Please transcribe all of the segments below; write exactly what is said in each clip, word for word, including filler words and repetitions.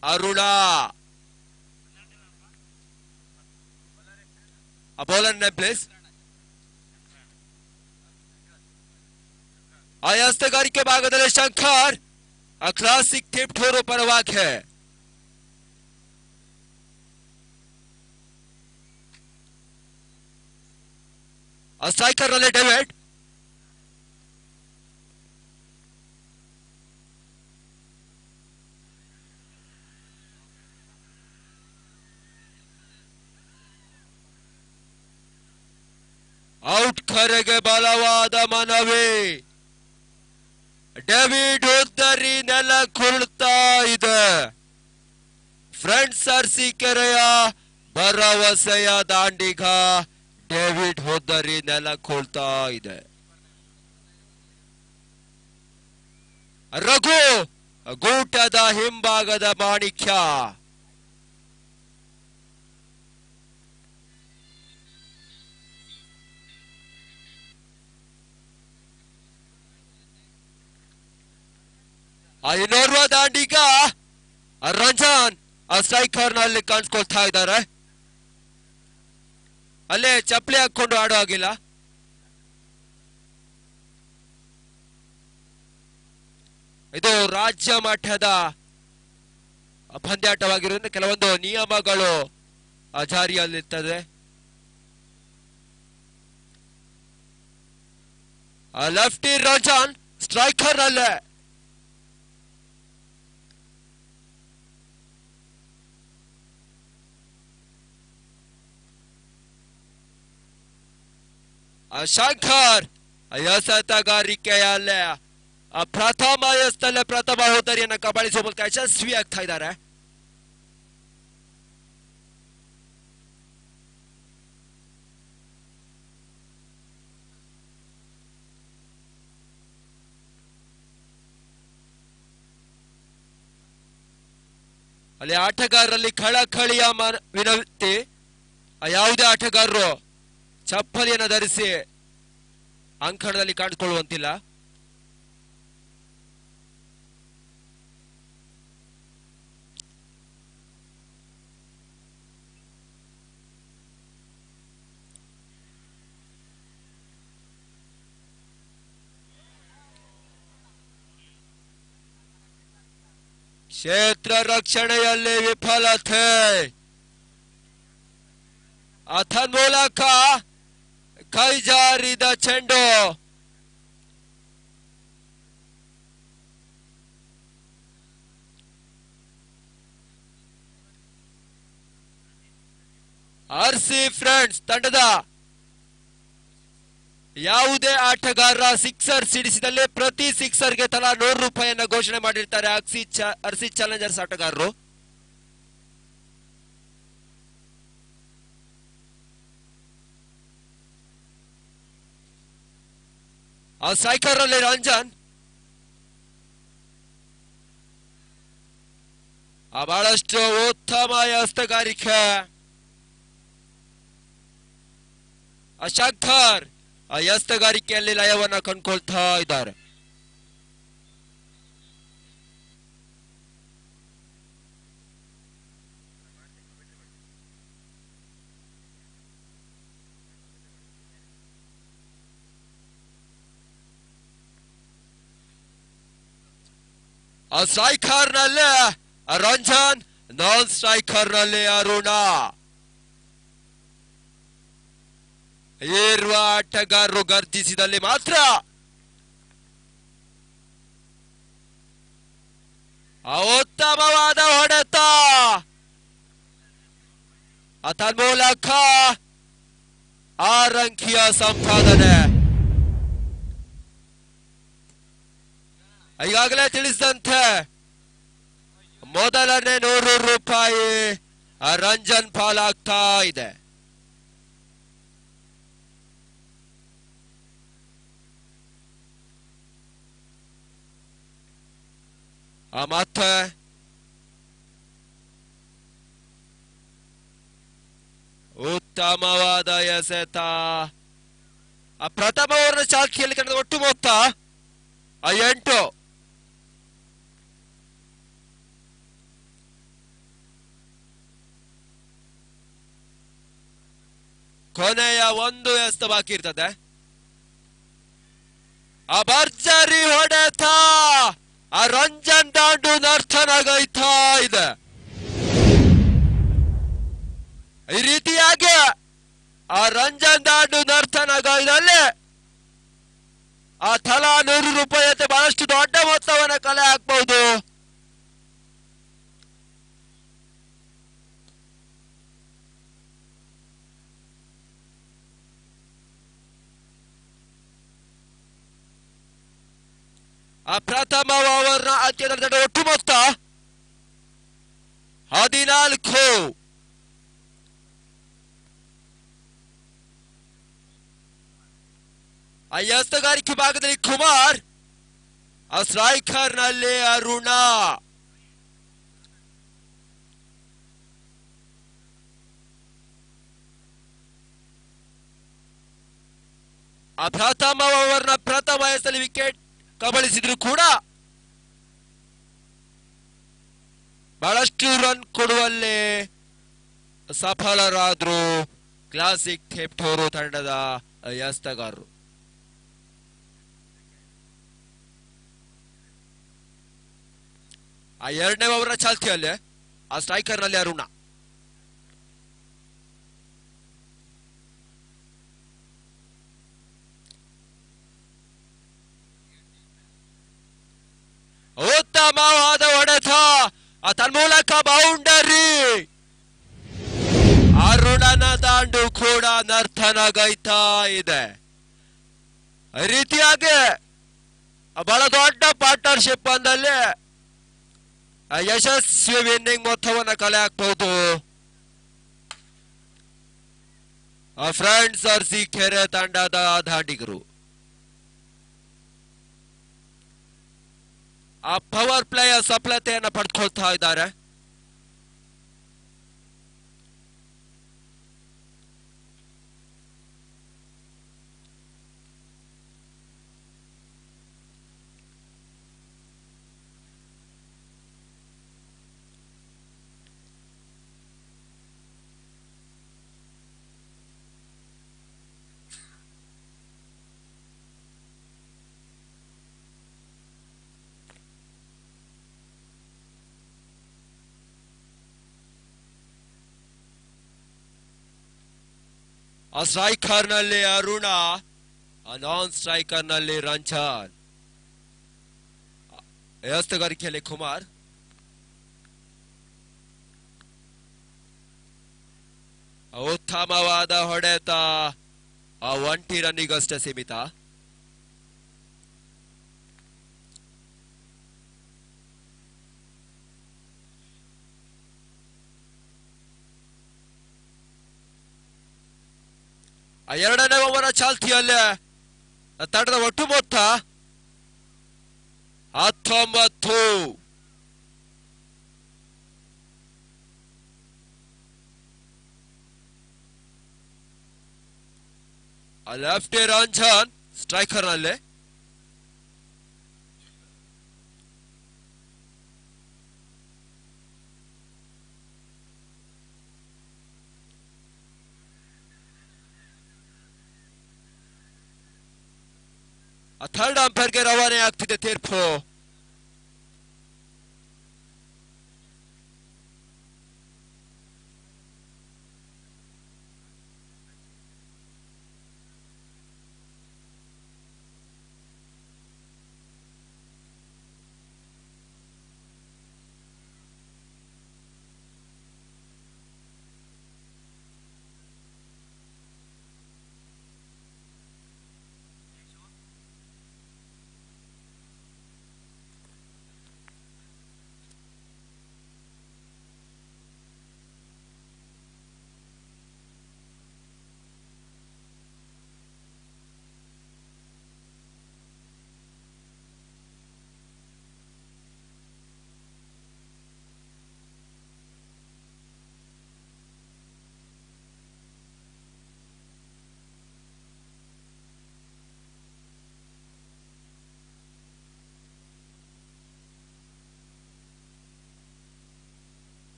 Aruna bowler name please ಆಯಸ್ತಗಾರಿಕೆ ಭಾಗದಲ್ಲಿ ಶಂಕರ್ ಆ ಕ್ಲಾಸಿಕ್ ಟಿಪ್ ठोरो ಪರವಾಗಿ है ಆ ಸ್ಟ್ರೈಕರ್ ನಲ್ಲಿ ಡೇವಿಡ್ ಔಟ್ ಕರೆಗೆ ಬಲವಾದ ಮನವಿ ಡೇವಿಡ್ ಉದ್ದರಿ ನೆಲ ಕುರುಳ್ತಾ ಇದೆ ಫ್ರೆಂಡ್ಸ್ ಅರಸೀಕೆರೆಯ ಭರವಸೆಯ ದಾಂಡಿಗ ಡೇವಿಡ್ ಉದ್ದರಿ ನೆಲ ಕುರುಳ್ತಾ ಇದೆ ರಘು ಗೂಟದ ಹಿಂಭಾಗದ ಮಾಣಿಕ್ಯ ಆ ಇನ್ನೋರ್ವ ದಾಂಡಿಗ ರಂಜಾನ್ ಆ ಸ್ಟ್ರೈಕರ್ ನಲ್ಲಿ ಕಾಣಿಸ್ಕೊಳ್ತಾ ಇದ್ದಾರೆ ಅಲ್ಲೇ ಚಪ್ಪಲಿ ಹಾಕೊಂಡು ಆಡೋ ಆಗಿಲ್ಲ ಇದು ರಾಜ್ಯ ಮಟ್ಟದ ಪಂದ್ಯಾಟವಾಗಿರೋದ್ರಿಂದ ಕೆಲವೊಂದು ನಿಯಮಗಳು ಜಾರಿಯಲ್ಲಿರ್ತದೆ ಲೆಫ್ಟಿ ರಂಜಾನ್ ಸ್ಟ್ರೈಕರ್ ನಲ್ಲೇ ಶಂಕರ್ ಎಸೆತಗಾರಿಕೆಯಲ್ಲೇ ಪ್ರಥಮ ಎಸ್ತಲ್ಲೇ ಪ್ರಥಮ ಹೋದರಿಯನ್ನು ಕಬಳಿಸುವ ಮೂಲಕ ಯಶಸ್ವಿ ಆಗ್ತಾ ಇದ್ದಾರೆ ಅಲ್ಲಿ ಆಟಗಾರರಲ್ಲಿ ಕಳಕಳಿಯ ವಿನಂತಿ ಯಾವುದೇ ಆಟಗಾರರು ಚಪ್ಪಲಿಯನ್ನು ಧರಿಸಿ ಅಂಕಣದಲ್ಲಿ ಕಾಣಿಸಿಕೊಳ್ಳುವಂತಿಲ್ಲ ಕ್ಷೇತ್ರ ರಕ್ಷಣೆಯಲ್ಲಿ ವಿಫಲತೆ ಅಥನ್ ಮೂಲಕ ಕೈ ಜಾರಿದ ಚೆಂಡು ಆರ್ಸಿ ಫ್ರೆಂಡ್ಸ್ ತಂಡದ ಯಾವುದೇ ಆಟಗಾರ ಸಿಕ್ಸರ್ ಸಿಡಿಸಿದಲ್ಲಿ ಪ್ರತಿ ಸಿಕ್ಸರ್ಗೆ ತಲಾ ನೂರು ರೂಪಾಯಿಯನ್ನ ಘೋಷಣೆ ಮಾಡಿರ್ತಾರೆ ಆರ್ಸಿ ಆರ್ಸಿ ಚಾಲೆಂಜರ್ಸ್ ಆಟಗಾರರು ಆ ಸ್ಟ್ರೈಕರ್ ಅಲ್ಲಿ ರಂಜನ್ ಆ ಬಹಳಷ್ಟು ಉತ್ತಮ ಹಸ್ತಗಾರಿಕೆ ಆ ಶಂಕರ್ ಆ ಹಸ್ತಗಾರಿಕೆಯಲ್ಲಿ ಲಯವನ್ನ ಕಂಡುಕೊಳ್ತಾ ಇದ್ದಾರೆ ಆ ಸ್ಟ್ರೈಕರ್ ನಲ್ಲಿ ರಂಜನ್ ನಾನ್ ಸ್ಟ್ರೈಕರ್ ನಲ್ಲಿ ಅರುಣ ಏರ್ವ ಆಟಗಾರರು ಗರ್ಜಿಸಿದಲ್ಲಿ ಮಾತ್ರ ಉತ್ತಮವಾದ ಹೊಡೆತ ತನ್ಮೂಲಕ ಆರು ಅಂಕಿಯ ಸಂಪಾದನೆ ಈಗಾಗಲೇ ತಿಳಿಸಿದಂತೆ ಮೊದಲನೇ ನೂರು ರೂಪಾಯಿ ರಂಜನ್ ಪಾಲಾಗ್ತಾ ಇದೆ ಮತ್ತೆ ಉತ್ತಮವಾದ ಎಸೆತ ಪ್ರಥಮ ಓವರ್ನ ಚಾಲ್ತಿಯಲ್ಲಿ ಕಂಡ ಒಟ್ಟು ಮೊತ್ತ ಎಂಟು ಕೊನೆಯ ಒಂದು ಎಸ್ತ ಬಾಕಿ ಇರ್ತದೆ. ಆ ಭರ್ಜರಿ ಹೊಡೆತ ಆ ರಂಜನ್ ದಾಂಡು ನರ್ತನಾಗೈತಾ ಇದೆ. ಈ ರೀತಿಯಾಗಿ ಆ ರಂಜನ್ ದಾಂಡು ನರ್ತನಾಗೈದಲ್ಲಿ ಆ ತಲಾ ನೂರು ರೂಪಾಯಿ ಅಂತ ಬಹಳಷ್ಟು ದೊಡ್ಡ ಮೊತ್ತವನ್ನ ಕಲೆ ಹಾಕಬಹುದು. ಆ ಪ್ರಥಮ ಓವರ್ನ ಅಂತ್ಯದ ಒಟ್ಟು ಮೊತ್ತ ಹದಿನಾಲ್ಕು. ಆ ಎಸ್ತಗಾರಿಕೆ ಭಾಗದಲ್ಲಿ ಕುಮಾರ್, ಆ ಸ್ಟ್ರೈಕರ್ ನಲ್ಲಿ ಅರುಣ. ಆ ಪ್ರಥಮ ಓವರ್ನ ಪ್ರಥಮ ಎಸೆತದಲ್ಲಿ ವಿಕೆಟ್ ಕಬಳಿಸಿದ್ರು ಕೂಡ ಬಹಳಷ್ಟು ರನ್ ಕೊಡುವಲ್ಲಿ ಸಫಲರಾದ್ರು ಕ್ಲಾಸಿಕ್ ಥೇಪ್ಟೋರು ತಂಡದ ಎಸ್ತಗಾರರು. ಆ ಎರಡನೇ ಓವರ್ನ ಚಾಲ್ತಿಯಲ್ಲಿ ಆ ಸ್ಟ್ರೈಕರ್ ನಲ್ಲಿ ಅರುಣ. ಉತ್ತಮವಾದ ಹೊಡೆತ, ತನ್ಮೂಲಕ ಬೌಂಡರಿ. ಅರುಣನ ದಾಂಡು ಕೂಡ ನರ್ತನಗೈತಾ ಇದೆ. ಈ ರೀತಿಯಾಗಿ ಬಹಳ ದೊಡ್ಡ ಪಾರ್ಟ್ನರ್ಶಿಪ್ ಅಂದಲ್ಲಿ ಯಶಸ್ವಿ ವಿನ್ನಿಂಗ್ ಮೊತ್ತವನ್ನು ಕಲೆ ಹಾಕಬಹುದು. ಫ್ರೆಂಡ್ಸ್ ಅರಸೀಕೆರೆ ತಂಡದ ದಾಂಡಿಗರು ಆ ಪವರ್ ಪ್ಲೇಯ ಸಫಲತೆಯನ್ನು ಪಡೆದುಕೊಳ್ತಾ ಇದ್ದಾರೆ. ಆ ಸ್ಟ್ರೈಕರ್ ನಲ್ಲಿ ಅರುಣ, ನಾನ್ ಸ್ಟ್ರೈಕರ್ ನಲ್ಲಿ ರಂಜನ್, ಎಸ್ತಗಾರಿಕೆಯಲ್ಲಿ ಕುಮಾರ್. ಉತ್ತಮವಾದ ಹೊಡೆತ, ಆ ಒಂಟಿ ರನ್ನಿಗಷ್ಟೇ ಸೀಮಿತ. ಎರಡನೇ ಓವರ್ ಚಾಲ್ತಿಯಲ್ಲೇ ತಂಡದ ಒಟ್ಟು ಮೊತ್ತ ಹತ್ತೊಂಬತ್ತು. ಲೆಫ್ಟ್ ರಂಜನ್ ಸ್ಟ್ರೈಕರ್ ನಲ್ಲಿ. ಥರ್ಡ್ ಅಂಪೈರ್ಗೆ ರವಾನೆ ಆಗ್ತಿದೆ ತೀರ್ಪು.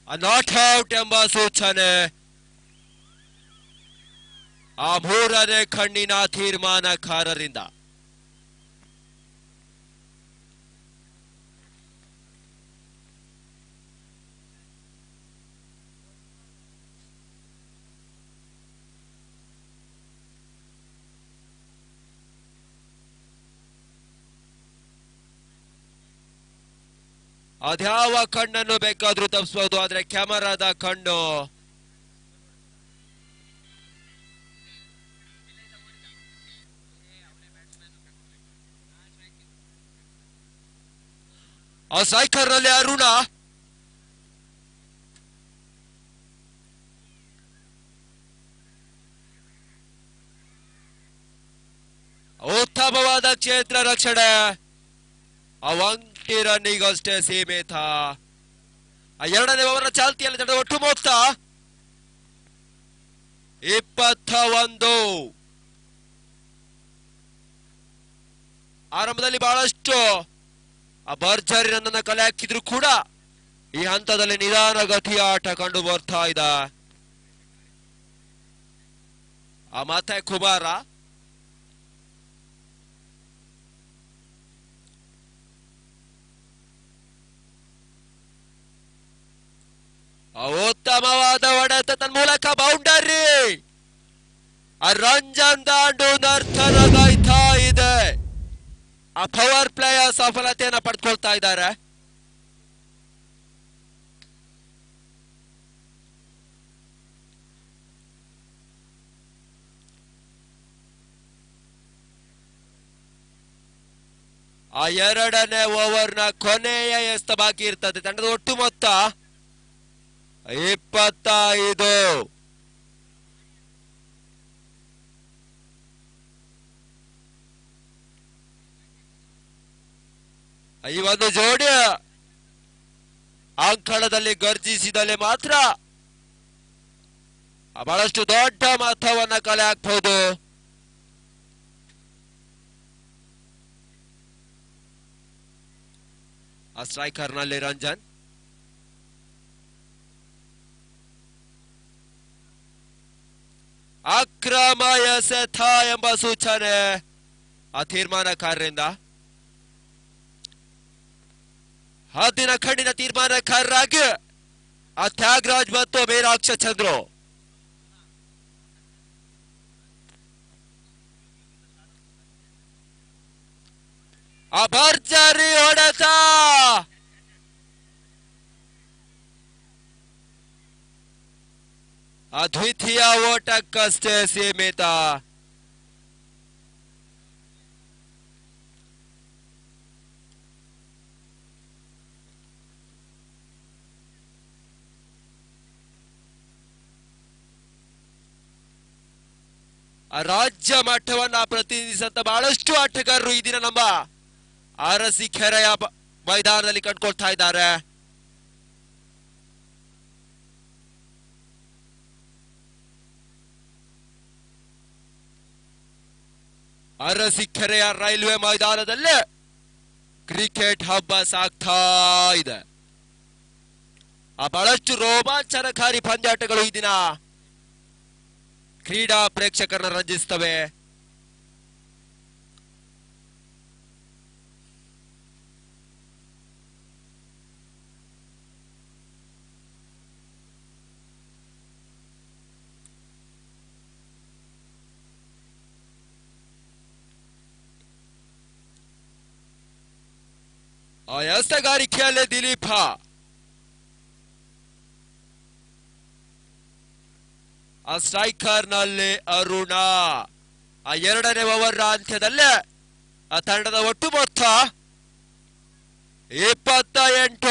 ನಾಟ್ ಔಟ್ ಎಂಬ ಸೂಚನೆ. ಆ ಮೂರನೇ ಕಣ್ಣಿನ ತೀರ್ಮಾನಕಾರರಿಂದ. ಅದ್ಯಾವ ಕಣ್ಣನ್ನು ಬೇಕಾದ್ರೂ ತಪ್ಪಿಸಬಹುದು, ಆದ್ರೆ ಕ್ಯಾಮರಾದ ಕಣ್ಣು ಆ ಸ್ಟ್ರೈಕರ್ ನಲ್ಲಿ ಅರುಣ. ಉತ್ತಮವಾದ ಕ್ಷೇತ್ರ ರಕ್ಷಣೆ. ಅವಂಟಿ ರನ್ನಿಗಷ್ಟೇ ಸೀಮಿತ. ಎರಡನೇ ಓವರ್ ಚಾಲ್ತಿಯಲ್ಲಿ ತಂಡ ಒಟ್ಟು ಮೊತ್ತ ಇಪ್ಪತ್ತ ಒಂದು. ಆರಂಭದಲ್ಲಿ ಬಹಳಷ್ಟು ಭರ್ಜರಿ ರನ್ನನ್ನು ಕಲೆ ಹಾಕಿದ್ರು ಕೂಡ ಈ ಹಂತದಲ್ಲಿ ನಿಧಾನ ಗತಿಯ ಆಟ ಕಂಡು ಬರ್ತಾ ಇದೆ. ಆ ಮತ್ತೆ ಕುಮಾರ ಉತ್ತಮವಾದ ಹೊಡೆತ ತನ್ನ ಮೂಲಕ ಬೌಂಡರಿ. ರಂಜನ್ ದಾಂಡು ನರ್ತನಗಾಯ್ತಾ ಇದೆ. ಆ ಪವರ್ ಪ್ಲೇಯ ಸಫಲತೆಯನ್ನು ಪಡ್ಕೊಳ್ತಾ ಇದ್ದಾರೆ. ಆ ಎರಡನೇ ಓವರ್ನ ಕೊನೆಯ ಎಸ್ತ ಬಾಕಿ ಇರ್ತದೆ. ತಂಡದ ಒಟ್ಟು ಮೊತ್ತ ಇಪ್ಪತ್ತೈದು. ಈ ಒಂದು ಜೋಡಿ ಅಂಕಣದಲ್ಲಿ ಗರ್ಜಿಸಿದಲ್ಲಿ ಮಾತ್ರ ಬಹಳಷ್ಟು ದೊಡ್ಡ ಮೊತ್ತವನ್ನ ಕಲೆ ಹಾಕಬಹುದು. ಆ ಸ್ಟ್ರೈಕರ್ ನಲ್ಲಿ ರಂಜನ್. ಅಕ್ರಮ ಎಸೆತ ಎಂಬ ಸೂಚನೆ ಆ ತೀರ್ಮಾನಕಾರರಿಂದ. ಹದ್ದಿನ ಕಣ್ಣಿನ ತೀರ್ಮಾನಕಾರರಾಗಿ ಆ ತ್ಯಾಗರಾಜ್ ಮತ್ತು ಮೀನಾಕ್ಷ ಚಂದ್ರು. ಆ ಭರ್ಜರಿ ಹೊಡೆತ. ಅದ್ವಿತೀಯ ಓಟಕ್ಕಷ್ಟೇ ಸೀಮಿತ. ರಾಜ್ಯ ಮಟ್ಟವನ್ನ ಪ್ರತಿನಿಧಿಸಂತ ಬಹಳಷ್ಟು ಆಟಗಾರರು ಈ ದಿನ ನಮ್ಮ ಅರಸೀಕೆರೆಯ ಮೈದಾನದಲ್ಲಿ ಕಂಡುಕೊಳ್ತಾ ಇದ್ದಾರೆ. ಅರಸೀಕೆರೆಯ ರೈಲ್ವೆ ಮೈದಾನದಲ್ಲೇ ಕ್ರಿಕೆಟ್ ಹಬ್ಬ ಸಾಗ್ತಾ ಇದೆ. ಆ ಬಹಳಷ್ಟು ರೋಮಾಂಚನಕಾರಿ ಪಂದ್ಯಾಟಗಳು ಈ ದಿನ ಕ್ರೀಡಾ ಪ್ರೇಕ್ಷಕರನ್ನ ರಂಜಿಸ್ತವೆ. ಆ ಎಸೆಗಾರಿಕೆಯಲ್ಲಿ ದಿಲೀಪ. ಆ ಸ್ಟ್ರೈಕರ್ ನಲ್ಲಿ ಅರುಣ. ಆ ಎರಡನೇ ಓವರ್ ಅಂತ್ಯದಲ್ಲೇ ಆ ತಂಡದ ಒಟ್ಟು ಮೊತ್ತ ಇಪ್ಪತ್ತ ಎಂಟು.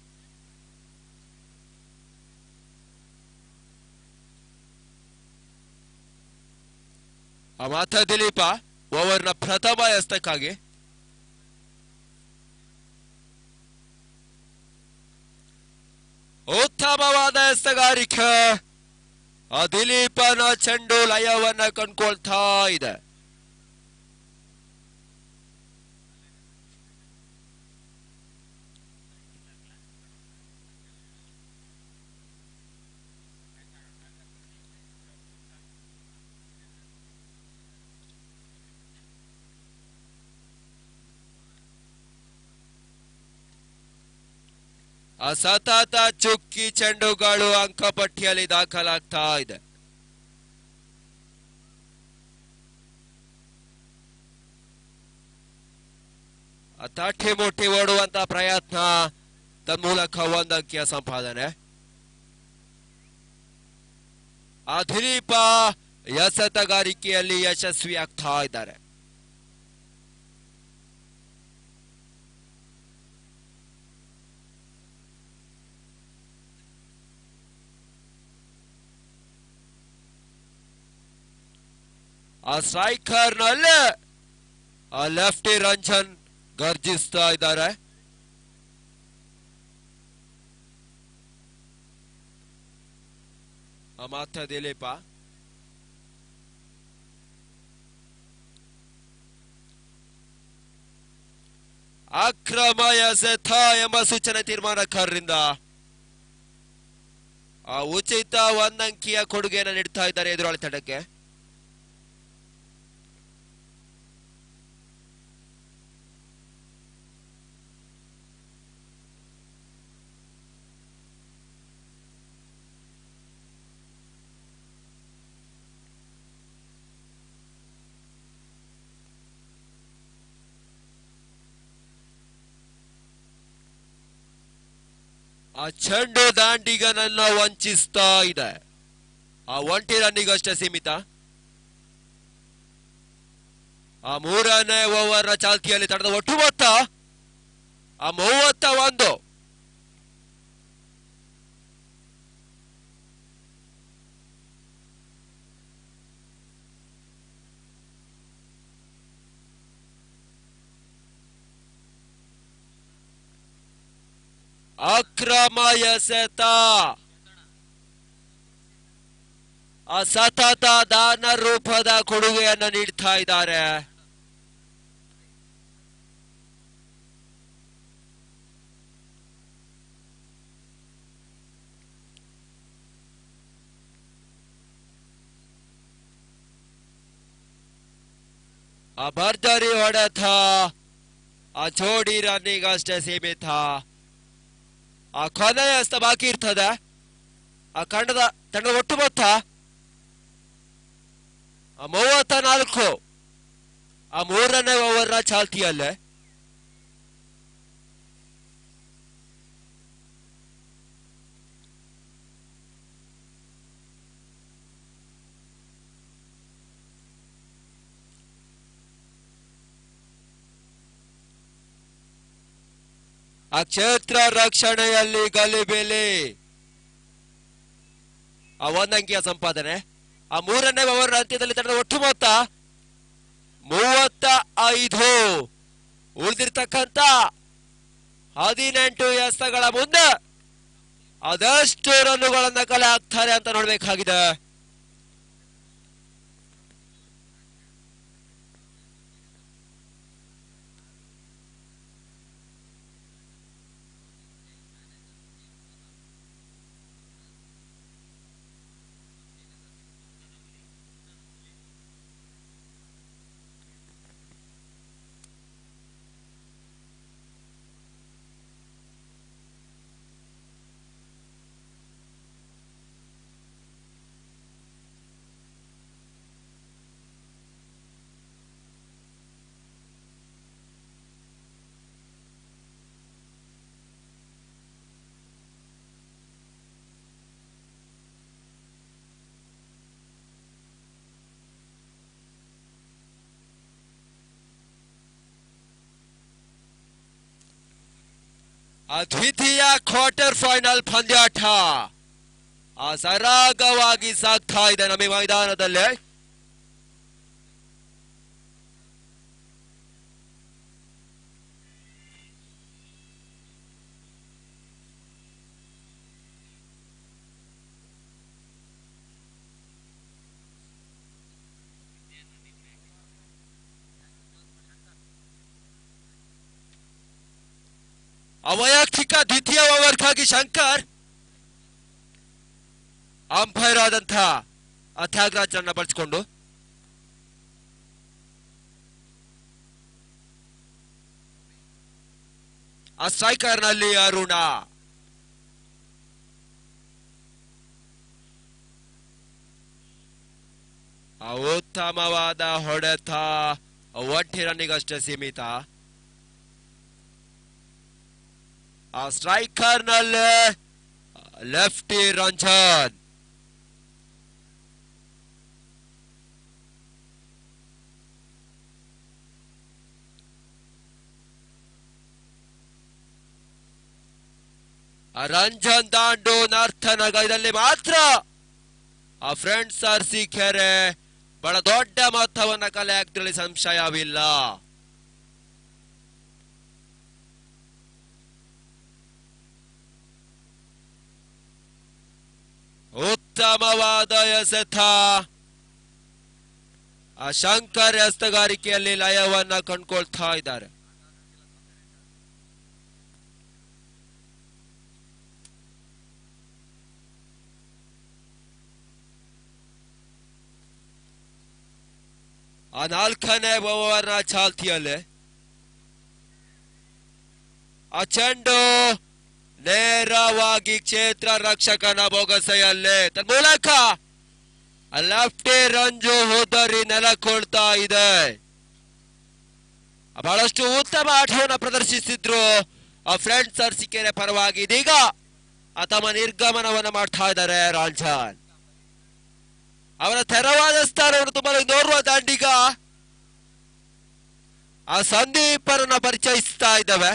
ಆ ಮಾತ ದಿಲೀಪ ಓವರ್ನ ಪ್ರಥಮ ಎಸೆತಕ್ಕಾಗಿ. ಉತ್ತಮವಾದ ಎಸೆಗಾರಿಕೆ. ಆ ದಿಲೀಪನ ಚೆಂಡು ಲಯವನ್ನ ಕಂಡುಕೊಳ್ತಾ ಇದೆ. ಆ ಸತತ ಚುಕ್ಕಿ ಚೆಂಡುಗಳು ಅಂಕಪಟ್ಟಿಯಲ್ಲಿ ದಾಖಲಾಗ್ತಾ ಇದೆ. ತಟ್ಟಿ ಮುಟ್ಟಿ ಓಡುವಂತ ಪ್ರಯತ್ನ, ತನ್ಮೂಲಕ ಒಂದು ಅಂಕಿಯ ಸಂಪಾದನೆ. ಆ ದಿಲೀಪ ಎಸೆತಗಾರಿಕೆಯಲ್ಲಿ ಯಶಸ್ವಿ ಆಗ್ತಾ ಇದ್ದಾರೆ. ಆ ಸ್ಟ್ರೈಕರ್ ನಲ್ಲಿ ಆ ಲೆಫ್ಟಿ ರಂಜನ್ ಗರ್ಜಿಸ್ತಾ ಇದ್ದಾರೆ. ಮಾತ್ರ ದಿಲೀಪ ಅಕ್ರಮ ಎಸೆತ ಎಂಬ ಸೂಚನೆ ತೀರ್ಮಾನಕಾರರಿಂದ. ಆ ಉಚಿತ ಒಂದಂಕಿಯ ಕೊಡುಗೆಯನ್ನು ನೀಡ್ತಾ ಇದ್ದಾರೆ ಎದುರಾಳಿ ತಂಡಕ್ಕೆ. ಆ ಚೆಂಡು ದಾಂಡಿಗನನ್ನ ವಂಚಿಸ್ತಾ ಇದೆ. ಆ ಒಂಟಿ ರನ್ನಿಗಷ್ಟೇ ಸೀಮಿತ. ಆ ಮೂರನೇ ಓವರ್ ಚಾಲ್ತಿಯಲ್ಲಿ ತಡೆದ ಒಟ್ಟು ಮೊತ್ತ ಆ ಮೂವತ್ತ ಒಂದು. ಅಕ್ರಮ ಎಸೆತ, ಆ ಸತತ ದಾನ ರೂಪದ ಕೊಡುಗೆಯನ್ನು ನೀಡ್ತಾ ಇದ್ದಾರೆ. ಆ ಭರ್ಜರಿ ಹೊಡೆತ ಆ ಜೋಡಿ ರನ್ನಿಗಷ್ಟೇ ಸೀಮಿತ. ಆ ಕೊನೆಯ ಹಸ್ತ ಬಾಕಿ ಇರ್ತದೆ. ಆ ತಂಡದ ತಂಡದ ಒಟ್ಟು ಮೊತ್ತ ಆ ಮೂವತ್ತ ನಾಲ್ಕು. ಆ ಮೂರನೇ ಓವರ್ ಚಾಲ್ತಿಯಲ್ಲೇ ಆ ಕ್ಷೇತ್ರ ರಕ್ಷಣೆಯಲ್ಲಿ ಗಲಿಬಿಲಿ. ಆ ಒಂದಂಕಿಯ ಸಂಪಾದನೆ. ಆ ಮೂರನೇ ಓವರ್ ಅಂತ್ಯದಲ್ಲಿ ತಂಡದ ಒಟ್ಟು ಮೊತ್ತ ಮೂವತ್ತ ಐದು. ಉಳಿದಿರ್ತಕ್ಕಂಥ ಹದಿನೆಂಟು ಎಸೆತಗಳ ಮುಂದೆ ಅದೆಷ್ಟು ರನ್ನುಗಳನ್ನ ಕಲೆ ಹಾಕ್ತಾರೆ ಅಂತ ನೋಡ್ಬೇಕಾಗಿದೆ. ಆ ದ್ವಿತೀಯ ಕ್ವಾರ್ಟರ್ ಫೈನಲ್ ಪಂದ್ಯಾಟ ಆ ಸರಾಗವಾಗಿ ಸಾಗ್ತಾ ಇದೆ ನಮ್ಮ ಮೈದಾನದಲ್ಲಿ. ಅವೈಯಕ್ತಿಕ ದ್ವಿತೀಯ ಓವರ್ಗಾಗಿ ಶಂಕರ್ ಅಂಪೈರ್ ಆದಂತಹ ತ್ಯಾಗರಾಜ್ ಅನ್ನ ಬಳಸಿಕೊಂಡು ಆ ಸ್ಟ್ರೈಕರ್ ನಲ್ಲಿ ಅರುಣ ಆ ಉತ್ತಮವಾದ ಹೊಡೆತ ಒಟ್ಟಿ ರನ್ನಿಗಷ್ಟೇ ಸೀಮಿತ. ಆ ಸ್ಟ್ರೈಕರ್ ನಲ್ಲಿ ಲೆಫ್ಟಿ ರಂಜನ್. ರಂಜನ್ ದಾಂಡು ನರ್ತನಗರದಲ್ಲಿ ಮಾತ್ರ ಆ ಫ್ರೆಂಡ್ಸ್ ಅರಸೀಕೆರೆ ಬಹಳ ದೊಡ್ಡ ಮೊತ್ತವನ್ನ ಕಲೆ ಹಾಕಿದ್ರಲ್ಲಿ ಸಂಶಯವಿಲ್ಲ. ಉತ್ತಮವಾದ ಎಸೆತ. ಆ ಶಂಕರ್ ಎಸ್ತಗಾರಿಕೆಯಲ್ಲಿ ಲಯವನ್ನ ಕಂಡುಕೊಳ್ತಾ ಇದ್ದಾರೆ. ಆ ನಾಲ್ಕನೇ ಓವರ್ನ ಚಾಲ್ತಿಯಲ್ಲಿ ಆ ಚೆಂಡು ನೇರವಾಗಿ ಕ್ಷೇತ್ರ ರಕ್ಷಕನ ಬೊಗಸೆಯಲ್ಲೇ ತನ್ಮೂಲಕ ಲೆಫ್ಟಿ ರಂಜು ಹೋದರಿ ನೆಲಕೊಳ್ತಾ ಇದೆ. ಬಹಳಷ್ಟು ಉತ್ತಮ ಆಟವನ್ನು ಪ್ರದರ್ಶಿಸಿದ್ರು ಆ ಫ್ರೆಂಡ್ಸ್ ಅರಸೀಕೆರೆ ಪರವಾಗಿ. ಇದೀಗ ತಮ್ಮ ನಿರ್ಗಮನವನ್ನು ಮಾಡ್ತಾ ಇದ್ದಾರೆ ರಂಜನ್. ಅವರ ತೆರವಾದ ಸ್ಥಾನವನ್ನು ತುಂಬಲು ನೋಡುವ ದಾಂಡಿಗ ಆ ಸಂದೀಪರನ್ನ ಪರಿಚಯಿಸ್ತಾ ಇದ್ದಾವೆ.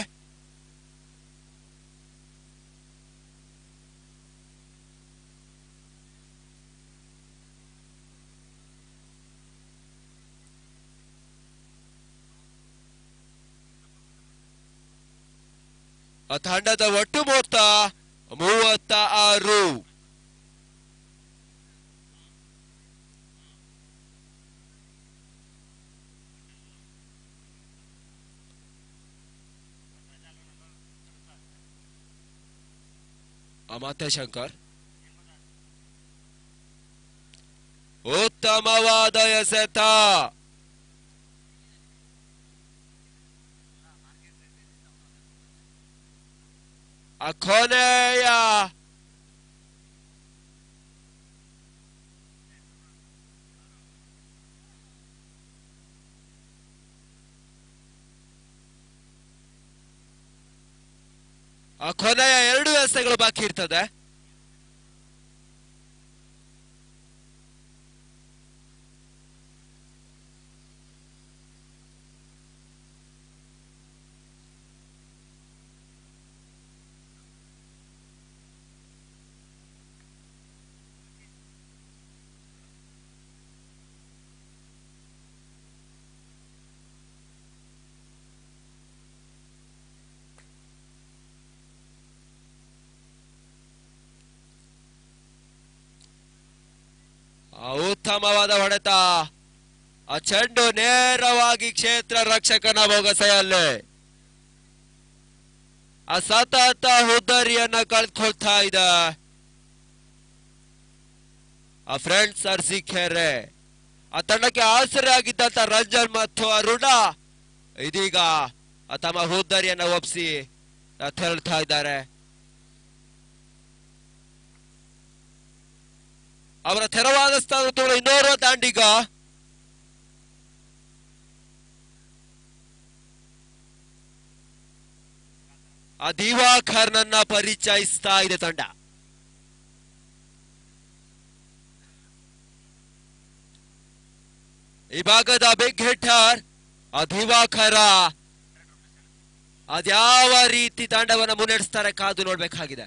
ಆ ತಂಡದ ಒಟ್ಟು ಮೊತ್ತ ಮೂವತ್ತ ಆರು. ಮತ್ತೆ ಶಂಕರ್ ಉತ್ತಮವಾದ ಎಸೆತ. ಆ ಕೊನೆಯ ಆ ಕೊನೆಯ ಎರಡು ಎಸೆಗಳು ಬಾಕಿ ಇರ್ತದೆ. ಉತ್ತಮವಾದ ಹೊಡೆತ. ಆ ಚೆಂಡು ನೇರವಾಗಿ ಕ್ಷೇತ್ರ ರಕ್ಷಕನ ಬೊಗಸೆಯಲ್ಲೇ ಆ ಸತತ ಹುದ್ದರಿಯನ್ನ ಕಳೆದುಕೊಳ್ತಾ ಇದೆ ಆ ಫ್ರೆಂಡ್ಸ್ ಅರಸೀಕೆರೆ. ಆ ತಂಡಕ್ಕೆ ಆಸರೆ ಆಗಿದ್ದಂತ ರಂಜನ್ ಮತ್ತು ಅರುಣ ಇದೀಗ ತಮ್ಮ ಹುದ್ದರಿಯನ್ನ ಒಪ್ಪಿಸಿ ತೆರಳ್ತಾ ಇದ್ದಾರೆ. ಅವರ ತೆರವಾದ ಸ್ಥಾನ ತುಳು ಇನ್ನೋರ್ವ ದಾಂಡಿಗ ಆ ದಿವಾಕರ್ ನನ್ನ ಪರಿಚಯಿಸ್ತಾ ಇದೆ ತಂಡ. ಈ ಭಾಗದ ಬಿಗ್ ಹಿಟ್ಟರ್ ಆ ದಿವಾಕರ ಅದ್ಯಾವ ರೀತಿ ತಂಡವನ್ನು ಮುನ್ನಡೆಸ್ತಾರೆ ಕಾದು ನೋಡ್ಬೇಕಾಗಿದೆ.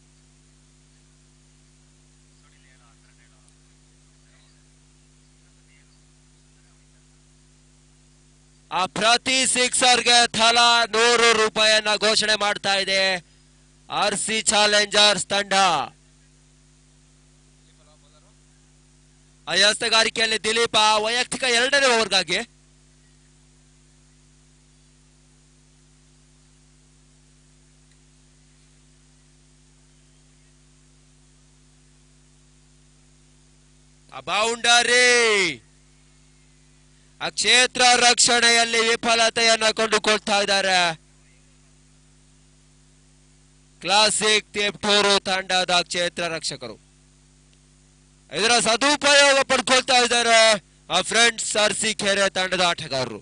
ಆ ಪ್ರತಿ ಸಿಕ್ಸರ್ಗೆ ತಲಾ ನೂರು ರೂಪಾಯಿಯನ್ನ ಘೋಷಣೆ ಮಾಡ್ತಾ ಇದೆ ಆರ್ಸಿ ಚಾಲೆಂಜರ್ಸ್ ತಂಡ. ಆ ಎಸೆಗಾರಿಕೆಯಲ್ಲಿ ದಿಲೀಪ ವೈಯಕ್ತಿಕ ಎರಡನೇ ಓವರ್ಗಾಗಿ ಆ ಬೌಂಡರಿ ಆ ಕ್ಷೇತ್ರ ರಕ್ಷಣೆಯಲ್ಲಿ ವಿಫಲತೆಯನ್ನ ಕೊಂಡುಕೊಳ್ತಾ ಇದ್ದಾರೆ ಕ್ಲಾಸಿಕ್ ತೇಪ್ಟೂರು ತಂಡದ ಕ್ಷೇತ್ರ ರಕ್ಷಕರು. ಇದರ ಸದುಪಯೋಗ ಪಡ್ಕೊಳ್ತಾ ಇದ್ದಾರೆ ಆ ಫ್ರೆಂಡ್ಸ್ ಅರಸೀಕೆರೆ ತಂಡದ ಆಟಗಾರರು.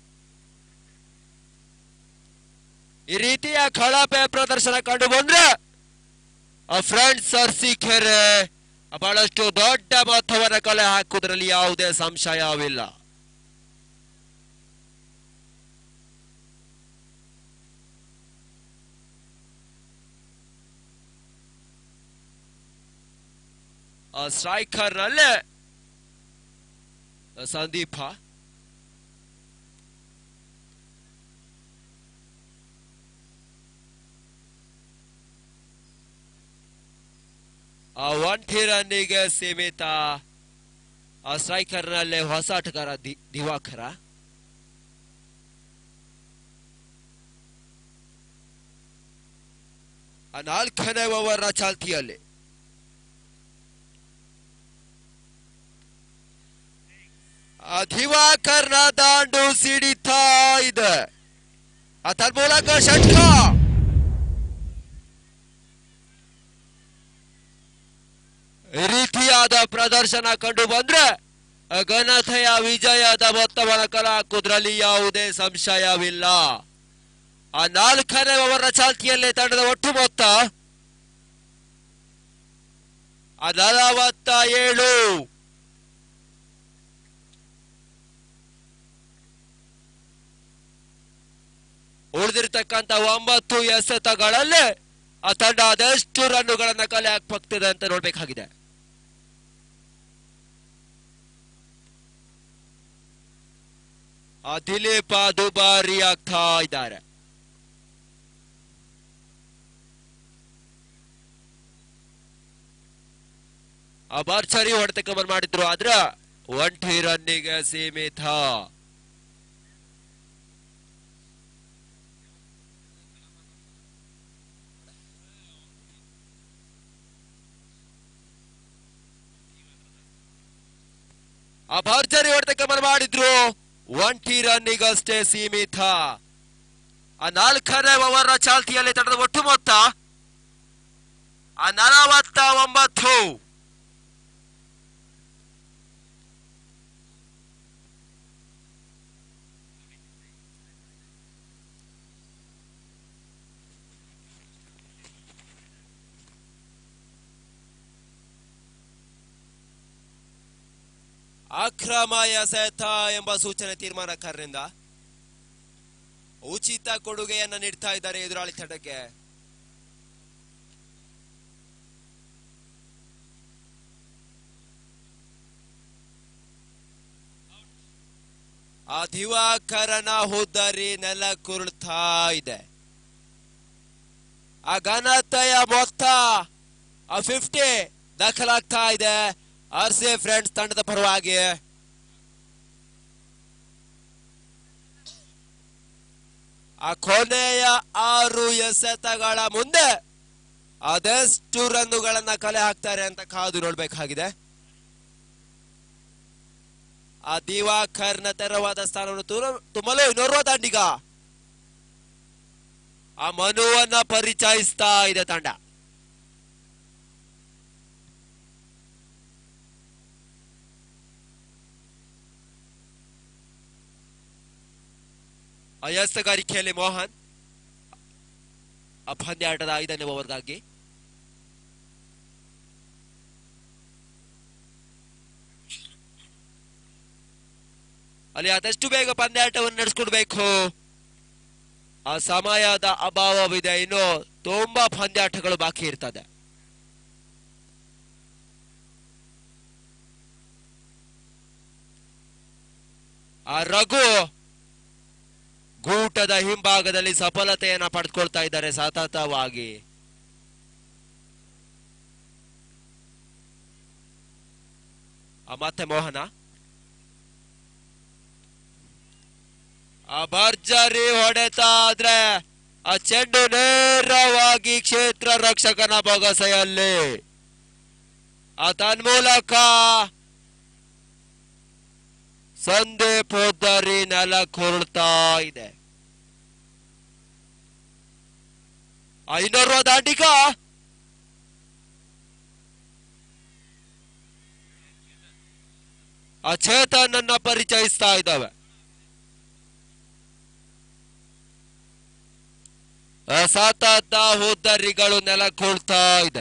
ಈ ರೀತಿಯ ಕಳಪೆ ಪ್ರದರ್ಶನ ಕಂಡು ಬಂದ್ರೆ ಆ ಫ್ರೆಂಡ್ಸ್ ಅರಸೀಕೆರೆ ಬಹಳಷ್ಟು ದೊಡ್ಡ ಮೊತ್ತವನ್ನು ಕಲೆ ಹಾಕುವುದರಲ್ಲಿ ಯಾವುದೇ ಸಂಶಯವಿಲ್ಲ. ಆ ಸ್ಟ್ರೈಕರ್ ನಲ್ಲೇ ಸಂದೀಪ, ಆ ಒಂಟಿ ರನ್ನಿಗೆ ಸೀಮಿತ. ಆ ಸ್ಟ್ರೈಕರ್ ನಲ್ಲೇ ಹೊಸ ಆಟಗಾರ ದಿವಾಕರ. ಆ ನಾಲ್ಕನೇ ಓವರ್ ಚಾಲ್ತಿಯಲ್ಲಿ ದಿವಾಕರ್ನ ದಾಂಡು ಸಿಡಿತಾ ಇದೆ. ಅದರ ಮೂಲಕ ಷಟ್ಕ. ರೀತಿಯಾದ ಪ್ರದರ್ಶನ ಕಂಡು ಬಂದ್ರೆ ಘನತೆಯ ವಿಜಯದ ಮೊತ್ತವನ್ನು ಕಲೆ ಹಾಕುವುದರಲ್ಲಿ ಯಾವುದೇ ಸಂಶಯವಿಲ್ಲ. ಆ ನಾಲ್ಕನೇ ಓವರ್ ಚಾಲ್ತಿಯಲ್ಲಿ ತಂಡದ ಒಟ್ಟು ಮೊತ್ತ ನಲವತ್ತ ಏಳು. ಉಳಿದಿರ್ತಕ್ಕಂಥ ಒಂಬತ್ತು ಎಸೆತಗಳಲ್ಲಿ ಆ ತಂಡ ಅದೆಷ್ಟು ರನ್ನುಗಳನ್ನ ಕಲೆ ಹಾಕ್ತಿದೆ ಅಂತ ನೋಡ್ಬೇಕಾಗಿದೆ. ಆ ದಿಲೀಪ ದುಬಾರಿ ಆಗ್ತಾ ಇದ್ದಾರೆ. ಆ ಭರ್ಜರಿ ಹೊಡೆತ ಕಮನ್ ಮಾಡಿದ್ರು, ಆದ್ರ ಒಂಟಿ ರನ್ನಿಗೆ ಸೀಮಿತ. ಆ ಭರ್ಜರಿ ಹೊಡೆತ ಕಮನ್ ಮಾಡಿದ್ರು, ಒಂಟಿ ರನ್ನಿಗಷ್ಟೇ ಸೀಮಿತ. ಆ ನಾಲ್ಕನೇ ಓವರ್ ಚಾಲ್ತಿಯಲ್ಲಿ ತಂಡದ ಒಟ್ಟು ಮೊತ್ತ ಆ ನಲವತ್ತ ಒಂಬತ್ತು. ಅಕ್ರಮ ಎಸೆತ ಎಂಬ ಸೂಚನೆ ತೀರ್ಮಾನಕಾರರಿಂದ. ಉಚಿತ ಕೊಡುಗೆಯನ್ನ ನೀಡ್ತಾ ಇದ್ದಾರೆ ಎದುರಾಳಿ ತಂಡಕ್ಕೆ. ಆ ದಿವಾಕರನ ಹುದ್ದರಿ ನೆಲ ಕುರುಳ್ತಾ ಇದೆ. ಆ ಘನತೆಯ ಮೊತ್ತ ಆ ಫಿಫ್ಟಿ ದಾಖಲಾಗ್ತಾ ಇದೆ ಆರ್ಸಿ ಫ್ರೆಂಡ್ಸ್ ತಂಡದ ಪರವಾಗಿ. ಆ ಕೊನೆಯ ಆರು ಎಸೆತಗಳ ಮುಂದೆ ಅದೆಷ್ಟು ರನ್ನುಗಳನ್ನ ಕಲೆ ಹಾಕ್ತಾರೆ ಅಂತ ಕಾದು ನೋಡ್ಬೇಕಾಗಿದೆ. ಆ ದಿವಾಕರ್ನ ತೆರವಾದ ಸ್ಥಾನವನ್ನು ತುಂಬಲು ಇನ್ನೋರ್ವ ದಾಂಡಿಗ ಆ ಮನುವನ್ನ ಪರಿಚಯಿಸ್ತಾ ಇದೆ ತಂಡ. ಎಸೆಗಾರಿಕೆಯಲ್ಲಿ ಮೋಹನ್ ಆ ಪಂದ್ಯಾಟದ ಐದನೇ ಓವರ್ಗಾಗಿ. ಅಲ್ಲಿ ಆದಷ್ಟು ಬೇಗ ಪಂದ್ಯಾಟವನ್ನು ನಡೆಸ್ಕೊಡ್ಬೇಕು. ಆ ಸಮಯದ ಅಭಾವವಿದೆ, ಇನ್ನು ತುಂಬಾ ಪಂದ್ಯಾಟಗಳು ಬಾಕಿ ಇರ್ತದೆ. ಆ ರಘು ಗೂಟದ ಹಿಂಭಾಗದಲ್ಲಿ ಸಫಲತೆಯನ್ನ ಪಡೆದುಕೊಳ್ತಾ ಇದ್ದಾರೆ ಸತತವಾಗಿ. ಮತ್ತೆ ಮೋಹನ ಆ ಭರ್ಜರಿ ಹೊಡೆತ ಆದ್ರೆ ಆ ಚೆಂಡು ನೇರವಾಗಿ ಕ್ಷೇತ್ರ ರಕ್ಷಕನ ಬೊಗಸೆಯಲ್ಲಿ. ಆ ತನ್ಮೂಲಕ ಸಂದೀಪ್ ಹುದ್ದರಿ ನೆಲ ಕುರುಳ್ತಾ ಇದೆ. ಐನೂರು ದಾಂಡಿಗ ಆ ಚೇತನ್ ಅನ್ನ ಪರಿಚಯಿಸ್ತಾ ಇದ್ದಾವೆ. ಸತತ ಹುದ್ದರಿಗಳು ನೆಲಕೊಳ್ತಾ ಇದೆ.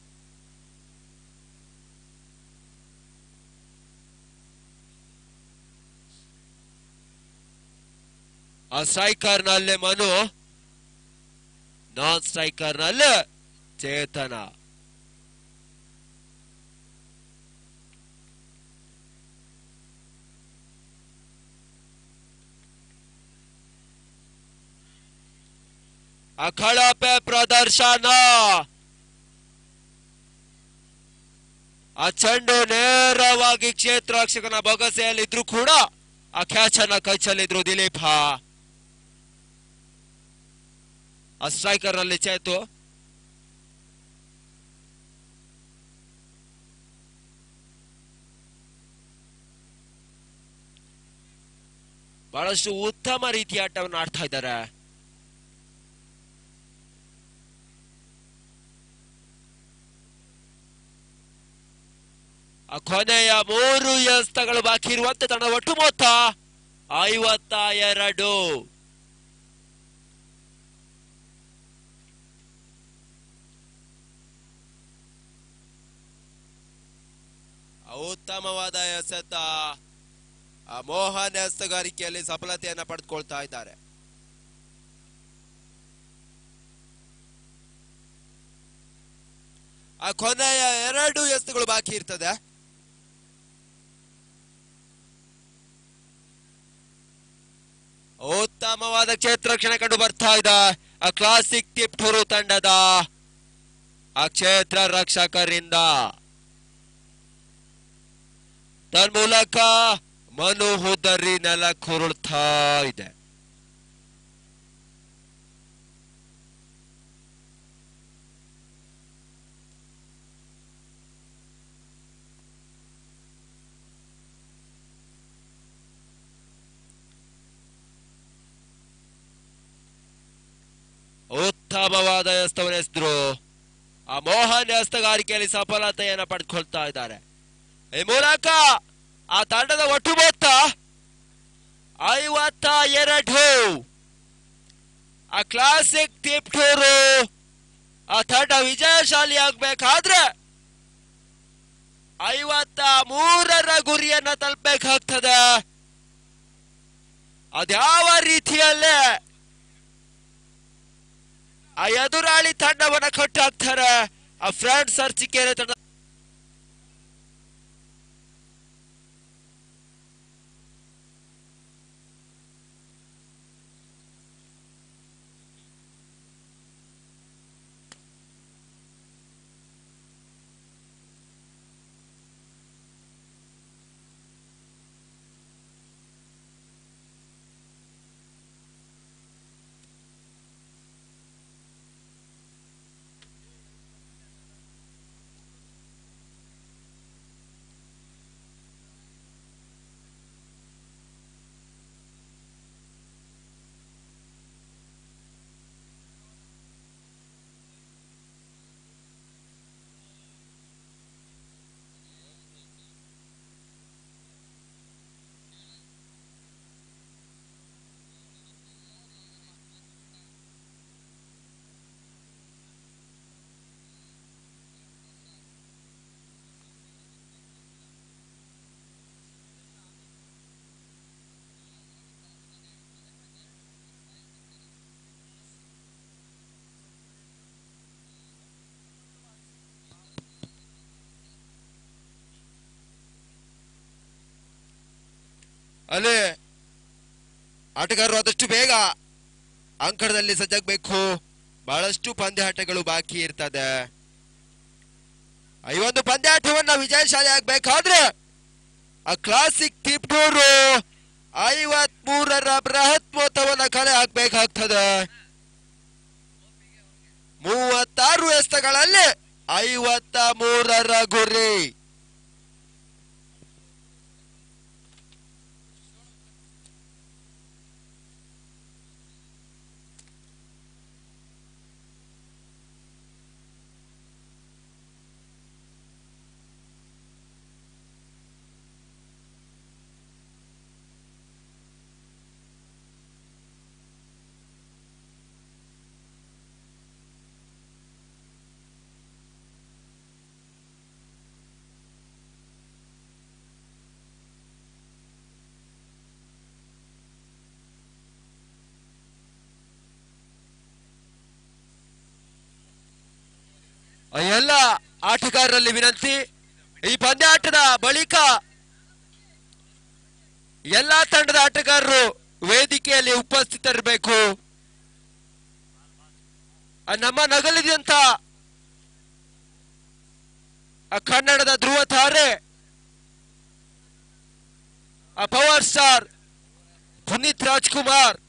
ಆ ಸ್ಟ್ರೈಕರ್ ನಲ್ಲಿ ಮನು, ನಾನ್ ಸ್ಟ್ರೈಕರ್ ನಲ್ಲಿ ಚೇತನ. ಆ ಕಳಪೆ ಪ್ರದರ್ಶನ, ಆ ಚೆಂಡು ನೇರವಾಗಿ ಕ್ಷೇತ್ರ ರಕ್ಷಕನ ಬೊಗಸೆಯಲ್ಲಿದ್ರು ಕೂಡ ಆ ಕ್ಯಾಚ್ ಅನ್ನ ಕೈಚಲ್ಲಿದ್ರು ದಿಲೀಪ್. ಆ ಸ್ಟ್ರೈಕರ್ ನಲ್ಲಿ ಚೇತು. ಬಹಳಷ್ಟು ಉತ್ತಮ ರೀತಿಯ ಆಟವನ್ನು ಆಡ್ತಾ ಇದ್ದಾರೆ. ಕೊನೆಯ ಮೂರು ಎಸೆತಗಳು ಬಾಕಿ ಇರುವಂತೆ ತನ್ನ ಒಟ್ಟು ಮೊತ್ತ ಐವತ್ತ ಎರಡು. ಉತ್ತಮವಾದ ಎಸೆತ. ಮೋಹನ್ ಎಸೆತಗಾರಿಕೆಯಲ್ಲಿ ಸಫಲತೆಯನ್ನ ಪಡೆದುಕೊಳ್ತಾ ಇದ್ದಾರೆ. ಆ ಕೊನೆಯ ಎರಡು ಎಸೆತಗಳು ಬಾಕಿ ಇರ್ತದೆ. ಉತ್ತಮವಾದ ಕ್ಷೇತ್ರ ರಕ್ಷಣೆ ಕಂಡು ಬರ್ತಾ ಇದೆ ಆ ಕ್ಲಾಸಿಕ್ ತಿಪ್ಟೂರು ತಂಡದ ಆ ಕ್ಷೇತ್ರ ರಕ್ಷಕರಿಂದ. ತನ್ಮೂಲಕ ಮನು ಹುದರಿ ನೆಲಕ್ಕುರುಳ್ತಾ ಇದೆ. ಉತ್ತಮವಾದ ಎಸೆತವನ್ನು ಎಸೆದ್ರು. ಆ ಮೋಹನ್ ಎಸೆತಗಾರಿಕೆಯಲ್ಲಿ ಸಫಲತೆಯನ್ನು ಪಡೆದುಕೊಳ್ತಾ ಇದ್ದಾರೆ. ಈ ಮೂಲಕ ಆ ತಂಡದ ಒಟ್ಟು ಮೊತ್ತ ಐವತ್ತ ಎರಡು. ಆ ಕ್ಲಾಸಿಕ್ ತಿಪ್ಟೂರು ಆ ತಂಡ ವಿಜಯಶಾಲಿ ಆಗ್ಬೇಕಾದ್ರೆ ಐವತ್ತ ಮೂರರ ಗುರಿಯನ್ನ ತಲುಪಬೇಕಾಗ್ತದೆ. ಅದ್ಯಾವ ರೀತಿಯಲ್ಲೇ ಆ ಎದುರಾಳಿ ತಂಡವನ್ನ ಕಟ್ಟಾಕ್ತಾರೆ ಆ ಫ್ರೆಂಡ್ಸ್ ಅರ್ಚಿಕೆರೆ ತಂಡ. ಅಲ್ಲಿ ಆಟಗಾರರು ಆದಷ್ಟು ಬೇಗ ಅಂಕಣದಲ್ಲಿ ಸಜ್ಜಾಗಬೇಕು. ಬಹಳಷ್ಟು ಪಂದ್ಯಾಟಗಳು ಬಾಕಿ ಇರ್ತದೆ. ಈ ಒಂದು ಪಂದ್ಯಾಟವನ್ನ ವಿಜಯಶಾಲಿ ಆಗ್ಬೇಕಾದ್ರೆ ಆ ಕ್ಲಾಸಿಕ್ ತಿಪ್ಟೂರು ಐವತ್ ಮೂರರ ಬೃಹತ್ ಮೊತ್ತವನ್ನ ಕಲೆ ಹಾಕ್ಬೇಕಾಗ್ತದೆ. ಮೂವತ್ತಾರು ಎಸೆತಗಳಲ್ಲಿ ಐವತ್ತ ಮೂರರ ಗುರಿ. ಎಲ್ಲ ಆಟಗಾರರಲ್ಲಿ ವಿನಂತಿ, ಈ ಪಂದ್ಯಾಟದ ಬಳಿಕ ಎಲ್ಲಾ ತಂಡದ ಆಟಗಾರರು ವೇದಿಕೆಯಲ್ಲಿ ಉಪಸ್ಥಿತರಿರಬೇಕು. ನಮ್ಮ ನಗಲಿದಂತ ಕನ್ನಡದ ಧ್ರುವ ತಾರೆ, ಪವರ್ ಸ್ಟಾರ್ ಪುನೀತ್ ರಾಜ್ಕುಮಾರ್,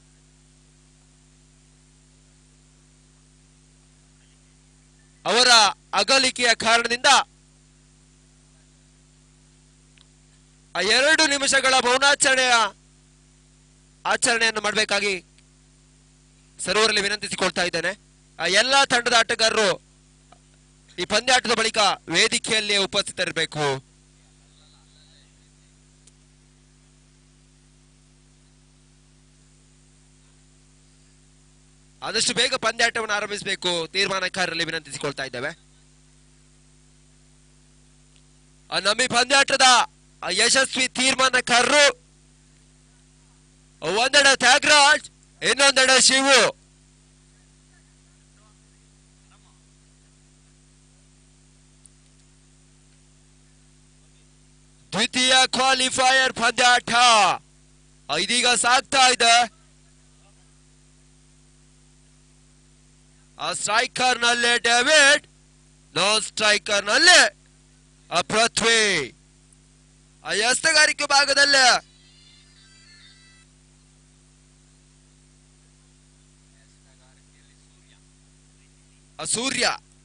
ಅವರ ಅಗಲಿಕೆಯ ಕಾರಣದಿಂದ ಆ ಎರಡು ನಿಮಿಷಗಳ ಮೌನಾಚರಣೆಯ ಆಚರಣೆಯನ್ನು ಮಾಡಬೇಕಾಗಿ ಸರ್ವರಲ್ಲಿ ವಿನಂತಿಸಿಕೊಳ್ತಾ ಇದ್ದೇನೆ. ಆ ಎಲ್ಲಾ ತಂಡದ ಆಟಗಾರರು ಈ ಪಂದ್ಯಾಟದ ಬಳಿಕ ವೇದಿಕೆಯಲ್ಲಿ ಉಪಸ್ಥಿತರಿರಬೇಕು. ಆದಷ್ಟು ಬೇಗ ಪಂದ್ಯಾಟವನ್ನು ಆರಂಭಿಸಬೇಕು ತೀರ್ಮಾನಕಾರರಲ್ಲಿ ವಿನಂತಿಸಿಕೊಳ್ತಾ ಇದ್ದೇವೆ. ನಮ್ಮ ಈ ಪಂದ್ಯಾಟದ ಯಶಸ್ವಿ ತೀರ್ಮಾನಕಾರರು ಒಂದೆಡೆ ತ್ಯಾಗರಾಜ್, ಇನ್ನೊಂದೆಡೆ ಶಿವು. ದ್ವಿತೀಯ ಕ್ವಾಲಿಫೈಯರ್ ಪಂದ್ಯಾಟ ಇದೀಗ ಸಾಗ್ತಾ ಇದೆ. ಆ ಸ್ಟ್ರೈಕರ್ ನಲ್ಲೇ ಡೇವಿಡ್, ನಾನ್ ಸ್ಟ್ರೈಕರ್ ನಲ್ಲೇ ಪೃಥ್ವಿ. ಆ ಎಸ್ತಗಾರಿಕೆ ಭಾಗದಲ್ಲೇ ಸೂರ್ಯ.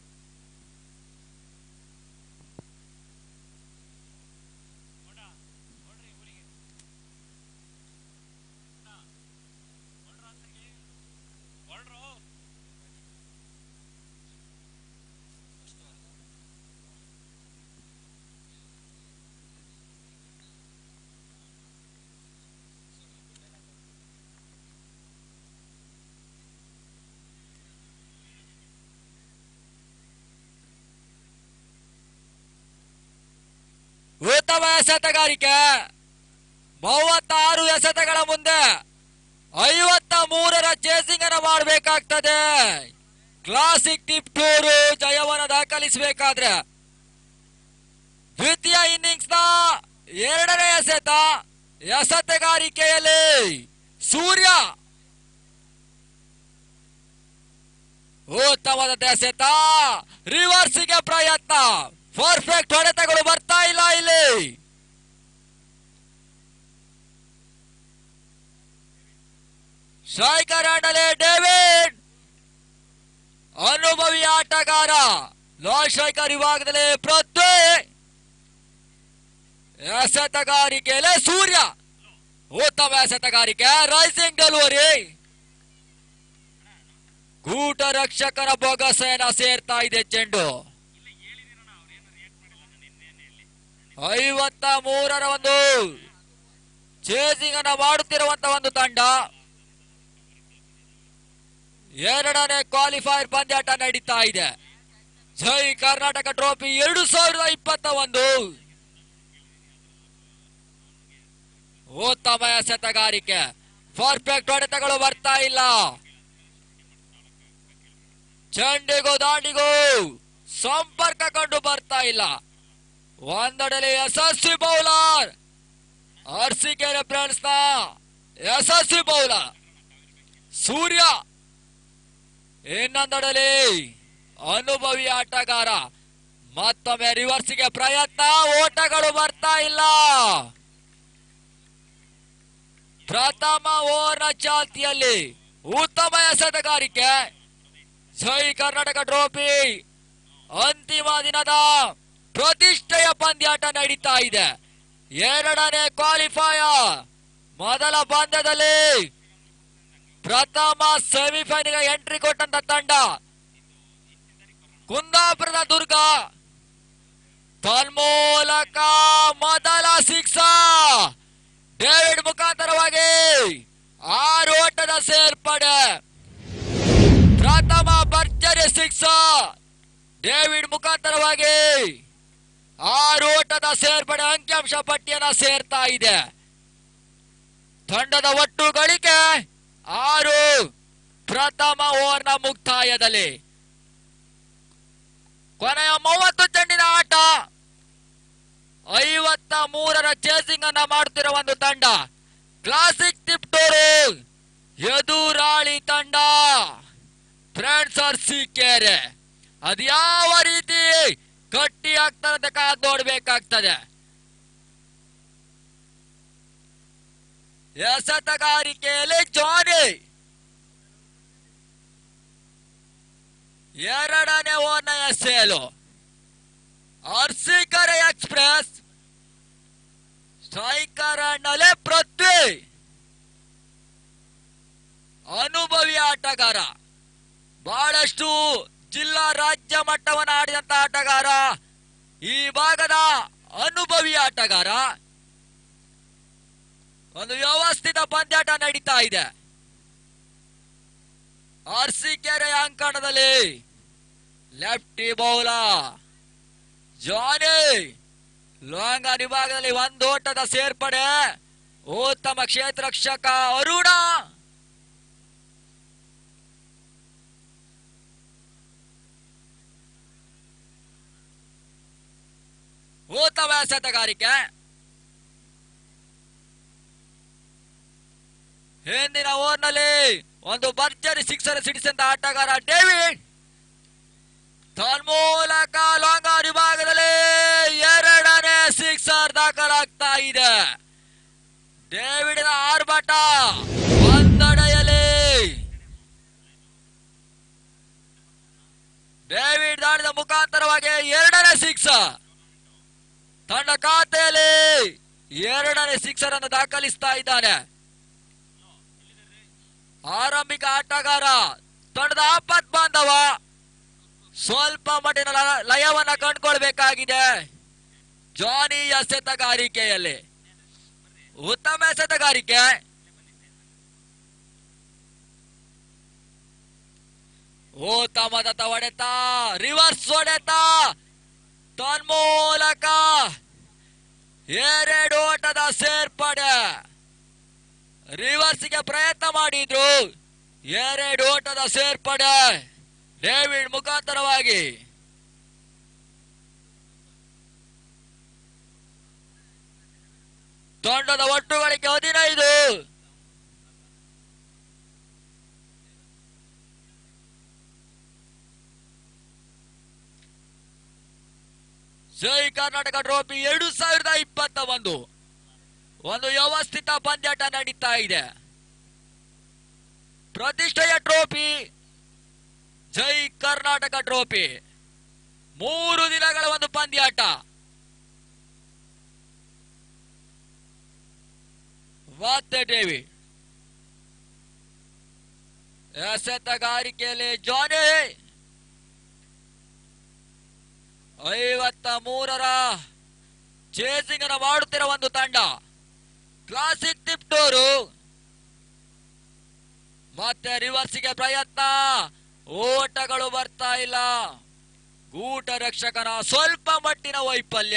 ಉತ್ತಮ ಎಸೆತಗಾರಿಕೆ. ಮೂವತ್ತಾರು ಎಸೆತಗಳ ಮುಂದೆ ಐವತ್ತ ಮೂರರ ಚೇಸಿಂಗ್ ಅನ್ನು ಮಾಡಬೇಕಾಗ್ತದೆ. ಕ್ಲಾಸಿಕ್ ಟಿಪ್ಟೂರು ಜಯವನ್ನು ದಾಖಲಿಸಬೇಕಾದ್ರೆ ದ್ವಿತೀಯ ಇನ್ನಿಂಗ್ಸ್ ನ ಎರಡನೇ ಎಸೆತ ಎಸೆತಗಾರಿಕೆಯಲ್ಲಿ ಸೂರ್ಯ ಉತ್ತಮವಾದ ಎಸೆತ, ರಿವರ್ಸಿಗೆ ಪ್ರಯತ್ನ, ಪರ್ಫೆಕ್ಟ್ ಹೊಡೆತಗಳು ಬರ್ತಾ ಇಲ್ಲ ಇಲ್ಲಿ. ಸ್ಟ್ರೈಕರ್ ಆಡಲೇ ಡೇವಿಡ್, ಅನುಭವಿ ಆಟಗಾರ. ನಾನ್ ಸ್ಟ್ರೈಕರ್ ವಿಭಾಗದಲ್ಲಿ ಪೃಥ್ವಿ, ಎಸೆತಗಾರಿಕೆಯಲ್ಲಿ ಸೂರ್ಯ ಉತ್ತಮ ಎಸೆತಗಾರಿಕೆ, ರೈಸಿಂಗ್ ಡೆಲಿವರಿ. ಕೂಟ ರಕ್ಷಕರ ಬೊಗಸೆಯನ್ನ ಸೇರ್ತಾ ಇದೆ ಚೆಂಡು. ಐವತ್ತ ಮೂರರ ಒಂದು ಚೇಸಿಂಗ್ ಅನ್ನ ಮಾಡುತ್ತಿರುವಂತಹ ಒಂದು ತಂಡ. ಎರಡನೇ ಕ್ವಾಲಿಫೈರ್ ಪಂದ್ಯಾಟ ನಡೀತಾ ಇದೆ. ಜೈ ಕರ್ನಾಟಕ ಟ್ರೋಫಿ ಎರಡು ಸಾವಿರದ ಇಪ್ಪತ್ತ ಒಂದು. ಉತ್ತಮ ಎಸೆತಗಾರಿಕೆ, ಪರ್ಫೆಕ್ಟ್ ಹೊಡೆತಗಳು ಬರ್ತಾ ಇಲ್ಲ. ಚೆಂಡಿಗೂ ದಾಂಡಿಗೂ ಸಂಪರ್ಕ ಕಂಡು ಬರ್ತಾ ಇಲ್ಲ. ಒಂದೆಡೆ ಯಶಸ್ವಿ ಬೌಲರ್ ಅರಸೀಕೆರೆ ಫ್ರೆಂಡ್ಸ್ ನ ಯಶಸ್ವಿ ಬೌಲರ್ ಸೂರ್ಯ, ಇನ್ನೊಂದೆಡೆ ಅನುಭವಿ ಆಟಗಾರ. ಮತ್ತೊಮ್ಮೆ ರಿವರ್ಸಿಗೆ ಪ್ರಯತ್ನ, ಓಟಗಳು ಬರ್ತಾ ಇಲ್ಲ. ಪ್ರಥಮ ಓವರ್ನ ಚಾಲ್ತಿಯಲ್ಲಿ ಉತ್ತಮ ಎಸೆತಗಾರಿಕೆ. ಜೈ ಕರ್ನಾಟಕ ಟ್ರೋಫಿ ಅಂತಿಮ ದಿನದ ಪ್ರತಿಷ್ಠೆಯ ಪಂದ್ಯಾಟ ನಡೀತಾ ಇದೆ. ಎರಡನೇ ಕ್ವಾಲಿಫೈಯರ್ ಮೊದಲ ಪಂದ್ಯದಲ್ಲಿ ಪ್ರಥಮ ಸೆಮಿಫೈನಲ್ ಎಂಟ್ರಿ ಕೊಟ್ಟಂತ ತಂಡ ಕುಂದಾಪುರದ ದುರ್ಗ. ತನ್ಮೂಲಕ ಮೊದಲ ಸಿಕ್ಸರ್ ಡೇವಿಡ್ ಮುಖಾಂತರವಾಗಿ ಆರು ಓಟದ ಸೇರ್ಪಡೆ. ಪ್ರಥಮ ಭರ್ಜರಿ ಸಿಕ್ಸರ್ ಡೇವಿಡ್ ಮುಖಾಂತರವಾಗಿ ಆರು ಓಟದ ಸೇರ್ಪಡೆ ಅಂಕಿಅಂಶ ಪಟ್ಟಿಯನ್ನ ಸೇರ್ತಾ ಇದೆ. ತಂಡದ ಒಟ್ಟು ಗಳಿಕೆ ಆರು. ಪ್ರಥಮ ಓವರ್ನ ಮುಕ್ತಾಯದಲ್ಲಿ ಕೊನೆಯ ಮೂವತ್ತು ಚೆಂಡಿನ ಆಟ. ಐವತ್ತ ಮೂರರ ಚೇಸಿಂಗ್ ಅನ್ನ ಮಾಡುತ್ತಿರುವ ಒಂದು ತಂಡ ಕ್ಲಾಸಿಕ್ ತಿಪ್ಟೂರು ಎದುರಾಳಿ ತಂಡ ಫ್ರೆಂಡ್ಸ್ ಅರಸೀಕೆರೆ. ಅದ್ಯಾವ ರೀತಿ ಗಟ್ಟಿ ಆಗ್ತದೆ ಕಾದ್ ನೋಡ್ಬೇಕಾಗ್ತದೆ. ಎಸೆತಗಾರಿಕೆಯಲ್ಲಿ ಜಾನಿ ಎರಡನೇ ಓವರ್ನ ಎಸೆಯಲು ಅರಸೀಕೆರೆ ಎಕ್ಸ್ಪ್ರೆಸ್. ಸ್ಟ್ರೈಕರ್ ಅನ್ನಲೇ ಪೃಥ್ವಿ ಅನುಭವಿ ಆಟಗಾರ, ಬಹಳಷ್ಟು ಜಿಲ್ಲಾ ರಾಜ್ಯ ಮಟ್ಟವನ್ನು ಆಡಿದಂತ ಆಟಗಾರ, ಈ ಭಾಗದ ಅನುಭವಿ ಆಟಗಾರ. ಒಂದು ವ್ಯವಸ್ಥಿತ ಪಂದ್ಯಾಟ ನಡೀತಾ ಇದೆ ಅರಸೀಕೆರೆ ಅಂಕಣದಲ್ಲಿ. ಲೆಫ್ಟಿ ಬೌಲರ್ ಜಾನಿ ಲಾಂಗ್ ವಿಭಾಗದಲ್ಲಿ ಒಂದು ಓಟದ ಸೇರ್ಪಡೆ. ಉತ್ತಮ ಕ್ಷೇತ್ರ ರಕ್ಷಕ ಅರುಣ ಉತ್ತಮ ಎಸೆತಗಾರಿಕೆ. ಹಿಂದಿನ ಓವರ್ನಲ್ಲಿ ಒಂದು ಭರ್ಜರಿ ಸಿಕ್ಸರ್ ಸಿಡಿಸಿದ ಆಟಗಾರ ಡೇವಿಡ್ ತನ್ಮೂಲಕ ಲಾಂಗ್ ವಿಭಾಗದಲ್ಲಿ ಎರಡನೇ ಸಿಕ್ಸರ್ ದಾಖಲಾಗ್ತಾ ಇದೆ. ಡೇವಿಡ್ನ ಆರ್ಭಟ ಒಂದಡೆಯಲ್ಲಿ. ಡೇವಿಡ್ ದಾಳಿದ ಮುಖಾಂತರವಾಗಿ ಎರಡನೇ ಸಿಕ್ಸರ್ ತಂಡ ಖಾತೆಯಲ್ಲಿ ಎರಡನೇ ಸಿಕ್ಸರ್ ಅನ್ನು ದಾಖಲಿಸ್ತಾ ಇದ್ದಾನೆ. ಆರಂಭಿಕ ಆಟಗಾರ ತಂಡದ ಆಪತ್ ಬಾಂಧವ ಸ್ವಲ್ಪ ಮಟ್ಟಿನ ಲಯವನ್ನ ಕಂಡುಕೊಳ್ಬೇಕಾಗಿದೆ. ಜಾನಿ ಎಸೆತಗಾರಿಕೆಯಲ್ಲಿ ಉತ್ತಮ ಎಸೆತಗಾರಿಕೆ. ಉತ್ತಮದ ಹೊಡೆತ, ರಿವರ್ಸ್ ಹೊಡೆತ, ತನ್ಮೂಲಕ ಎರಡು ಓಟದ ಸೇರ್ಪಡೆ. ರಿವರ್ಸ್ಗೆ ಪ್ರಯತ್ನ ಮಾಡಿದ್ರು, ಎರಡು ಓಟದ ಸೇರ್ಪಡೆ ಡೇವಿಡ್ ಮುಖಾಂತರವಾಗಿ. ತಂಡದ ಒಟ್ಟು ಗಳಿಕೆ ಹದಿನೈದು. ಜೈ ಕರ್ನಾಟಕ ಟ್ರೋಫಿ ಎರಡು ಸಾವಿರದ ಇಪ್ಪತ್ತ ಒಂದು ಒಂದು ವ್ಯವಸ್ಥಿತ ಪಂದ್ಯಾಟ ನಡೀತಾ ಇದೆ. ಪ್ರತಿಷ್ಠೆಯ ಟ್ರೋಫಿ ಜೈ ಕರ್ನಾಟಕ ಟ್ರೋಫಿ ಮೂರು ದಿನಗಳ ಒಂದು ಪಂದ್ಯಾಟ. ಮತ್ತೆ ಡೇವಿಡ್ ಎಸೆತಗಾರಿಕೆಯಲ್ಲಿ ಜಾನಿ ಐವತ್ತ ಮೂರರ ಚೇಸಿಂಗ್ ಅನ್ನು ಮಾಡುತ್ತಿರುವ ಒಂದು ತಂಡ ಕ್ಲಾಸಿಕ್ ತಿಪ್ಟೂರು. ಮತ್ತೆ ರಿವರ್ಸ್ಗೆ ಪ್ರಯತ್ನ, ಓಟಗಳು ಬರ್ತಾ ಇಲ್ಲ. ಗೂಟ ರಕ್ಷಕನ ಸ್ವಲ್ಪ ಮಟ್ಟಿನ ವೈಫಲ್ಯ.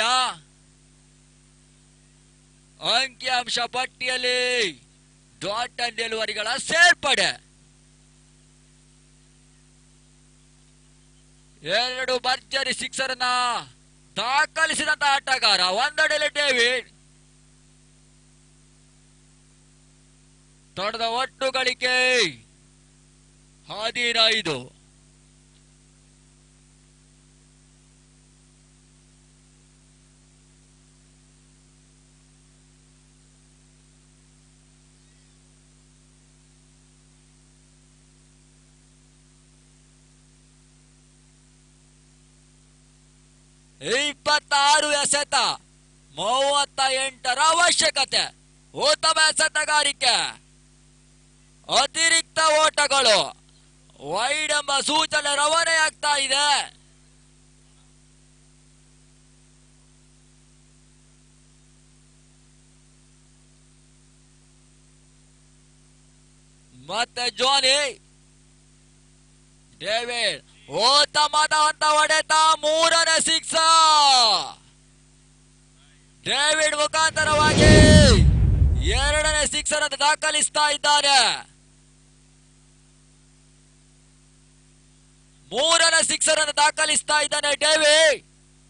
ಅಂಕಿಅಂಶ ಪಟ್ಟಿಯಲ್ಲಿ ಡಾಟ್ ಅಂಡ್ ಡೆಲಿವರಿಗಳ ಸೇರ್ಪಡೆ. ಎರಡು ಭರ್ಜರಿ ಸಿಕ್ಸರ್ ಅನ್ನ ದಾಖಲಿಸಿದಂತ ಆಟಗಾರ ಒಂದೆಡೆಯಲ್ಲಿ ಡೇವಿಡ್. ತಂಡದ ಒಟ್ಟು ಗಳಿಕೆ ಹದಿನೈದು. ಇಪ್ಪತ್ತಾರು ಎಸೆತ, ಮೂವತ್ತ ಎಂಟರ ಅವಶ್ಯಕತೆ. ಉತ್ತಮ ಎಸೆತಗಾರಿಕೆ, ಅತಿರಿಕ್ತ ಓಟಗಳು, ವೈಡ್ ಎಂಬ ಸೂಚನೆ ರವಾನೆ ಆಗ್ತಾ ಇದೆ. ಮತ್ತೆ ಜಾನಿ ಡೇವಿಡ್ ಉತ್ತಮವಾದ ಹೊಡೆತ, ಮೂರನೇ ಸಿಕ್ಸ್. ಡೇವಿಡ್ ಮುಖಾಂತರವಾಗಿ ಎರಡನೇ ಸಿಕ್ಸರ್ ಅನ್ನು ದಾಖಲಿಸ್ತಾ ಇದ್ದಾನೆ. ಮೂರನೇ ಸಿಕ್ಸರ್ ಅನ್ನು ದಾಖಲಿಸ್ತಾ ಇದ್ದಾನೆ ಡೇವಿಡ್.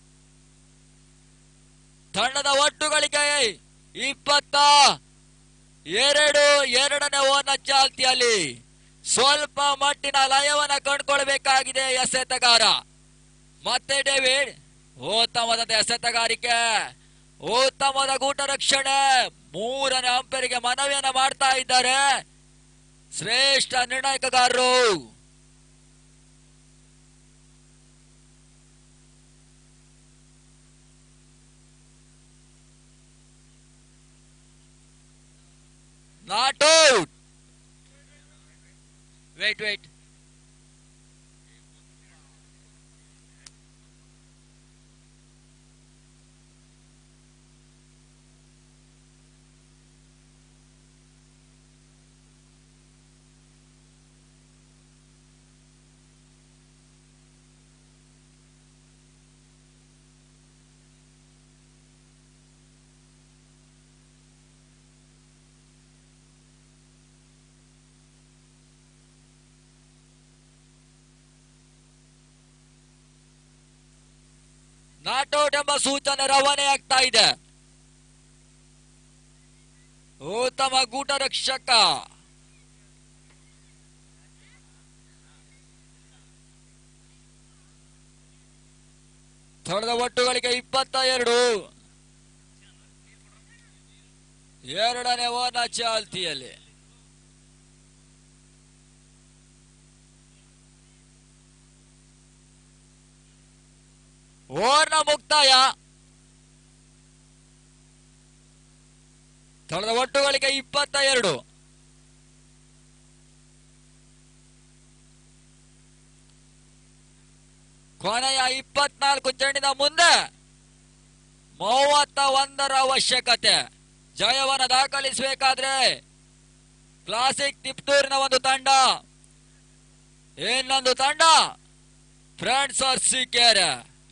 ತಂಡದ ಒಟ್ಟುಗಳಿಗೆ ಇಪ್ಪತ್ತ ಎರಡು ಎರಡನೇ ಓವರ್ನ ಚಾಲ್ತಿಯಲ್ಲಿ ಸ್ವಲ್ಪ ಮಟ್ಟಿನ ಲಯವನ್ನ ಕಂಡುಕೊಳ್ಬೇಕಾಗಿದೆ ಎಸೆತಗಾರ. ಮತ್ತೆ ಡೇವಿಡ್ ಉತ್ತಮವಾದ ಎಸೆತಗಾರಿಕೆ, ಉತ್ತಮವಾದ ಗೂಟ ರಕ್ಷಣೆ. ಮೂರನೇ ಅಂಪೈರಿಗೆ ಮನವಿಯನ್ನ ಮಾಡ್ತಾ ಇದ್ದಾರೆ ಶ್ರೇಷ್ಠ ನಿರ್ಣಾಯಕಗಾರರು. Not out. Wait wait not out ಎಂಬ ಸೂಚನೆ ರವಾನೆ ಆಗ್ತಾ ಇದೆ. ಉತ್ತಮ ಗೂಟ ರಕ್ಷಕ ತಂಡದ ಒಟ್ಟುಗಳಿಗೆ ಇಪ್ಪತ್ತ ಎರಡು. ಎರಡನೇ ಓವರ್ನ ಚಾಲ್ತಿಯಲ್ಲಿ ಓವರ್ನ ಮುಕ್ತಾಯ. ತಂಡದ ಒಟ್ಟುಗಳಿಗೆ ಇಪ್ಪತ್ತ ಎರಡು. ಕೊನೆಯ ಇಪ್ಪತ್ನಾಲ್ಕು ಚೆಂಡಿನ ಮುಂದೆ ಮೂವತ್ತ ಒಂದರ ಅವಶ್ಯಕತೆ. ಜಯವನ್ನು ದಾಖಲಿಸಬೇಕಾದ್ರೆ ಕ್ಲಾಸಿಕ್ ತಿಪ್ಟೂರಿನ ಒಂದು ತಂಡ, ಇನ್ನೊಂದು ತಂಡ ಫ್ರೆಂಡ್ಸ್ ಅರಸೀಕೆರೆ.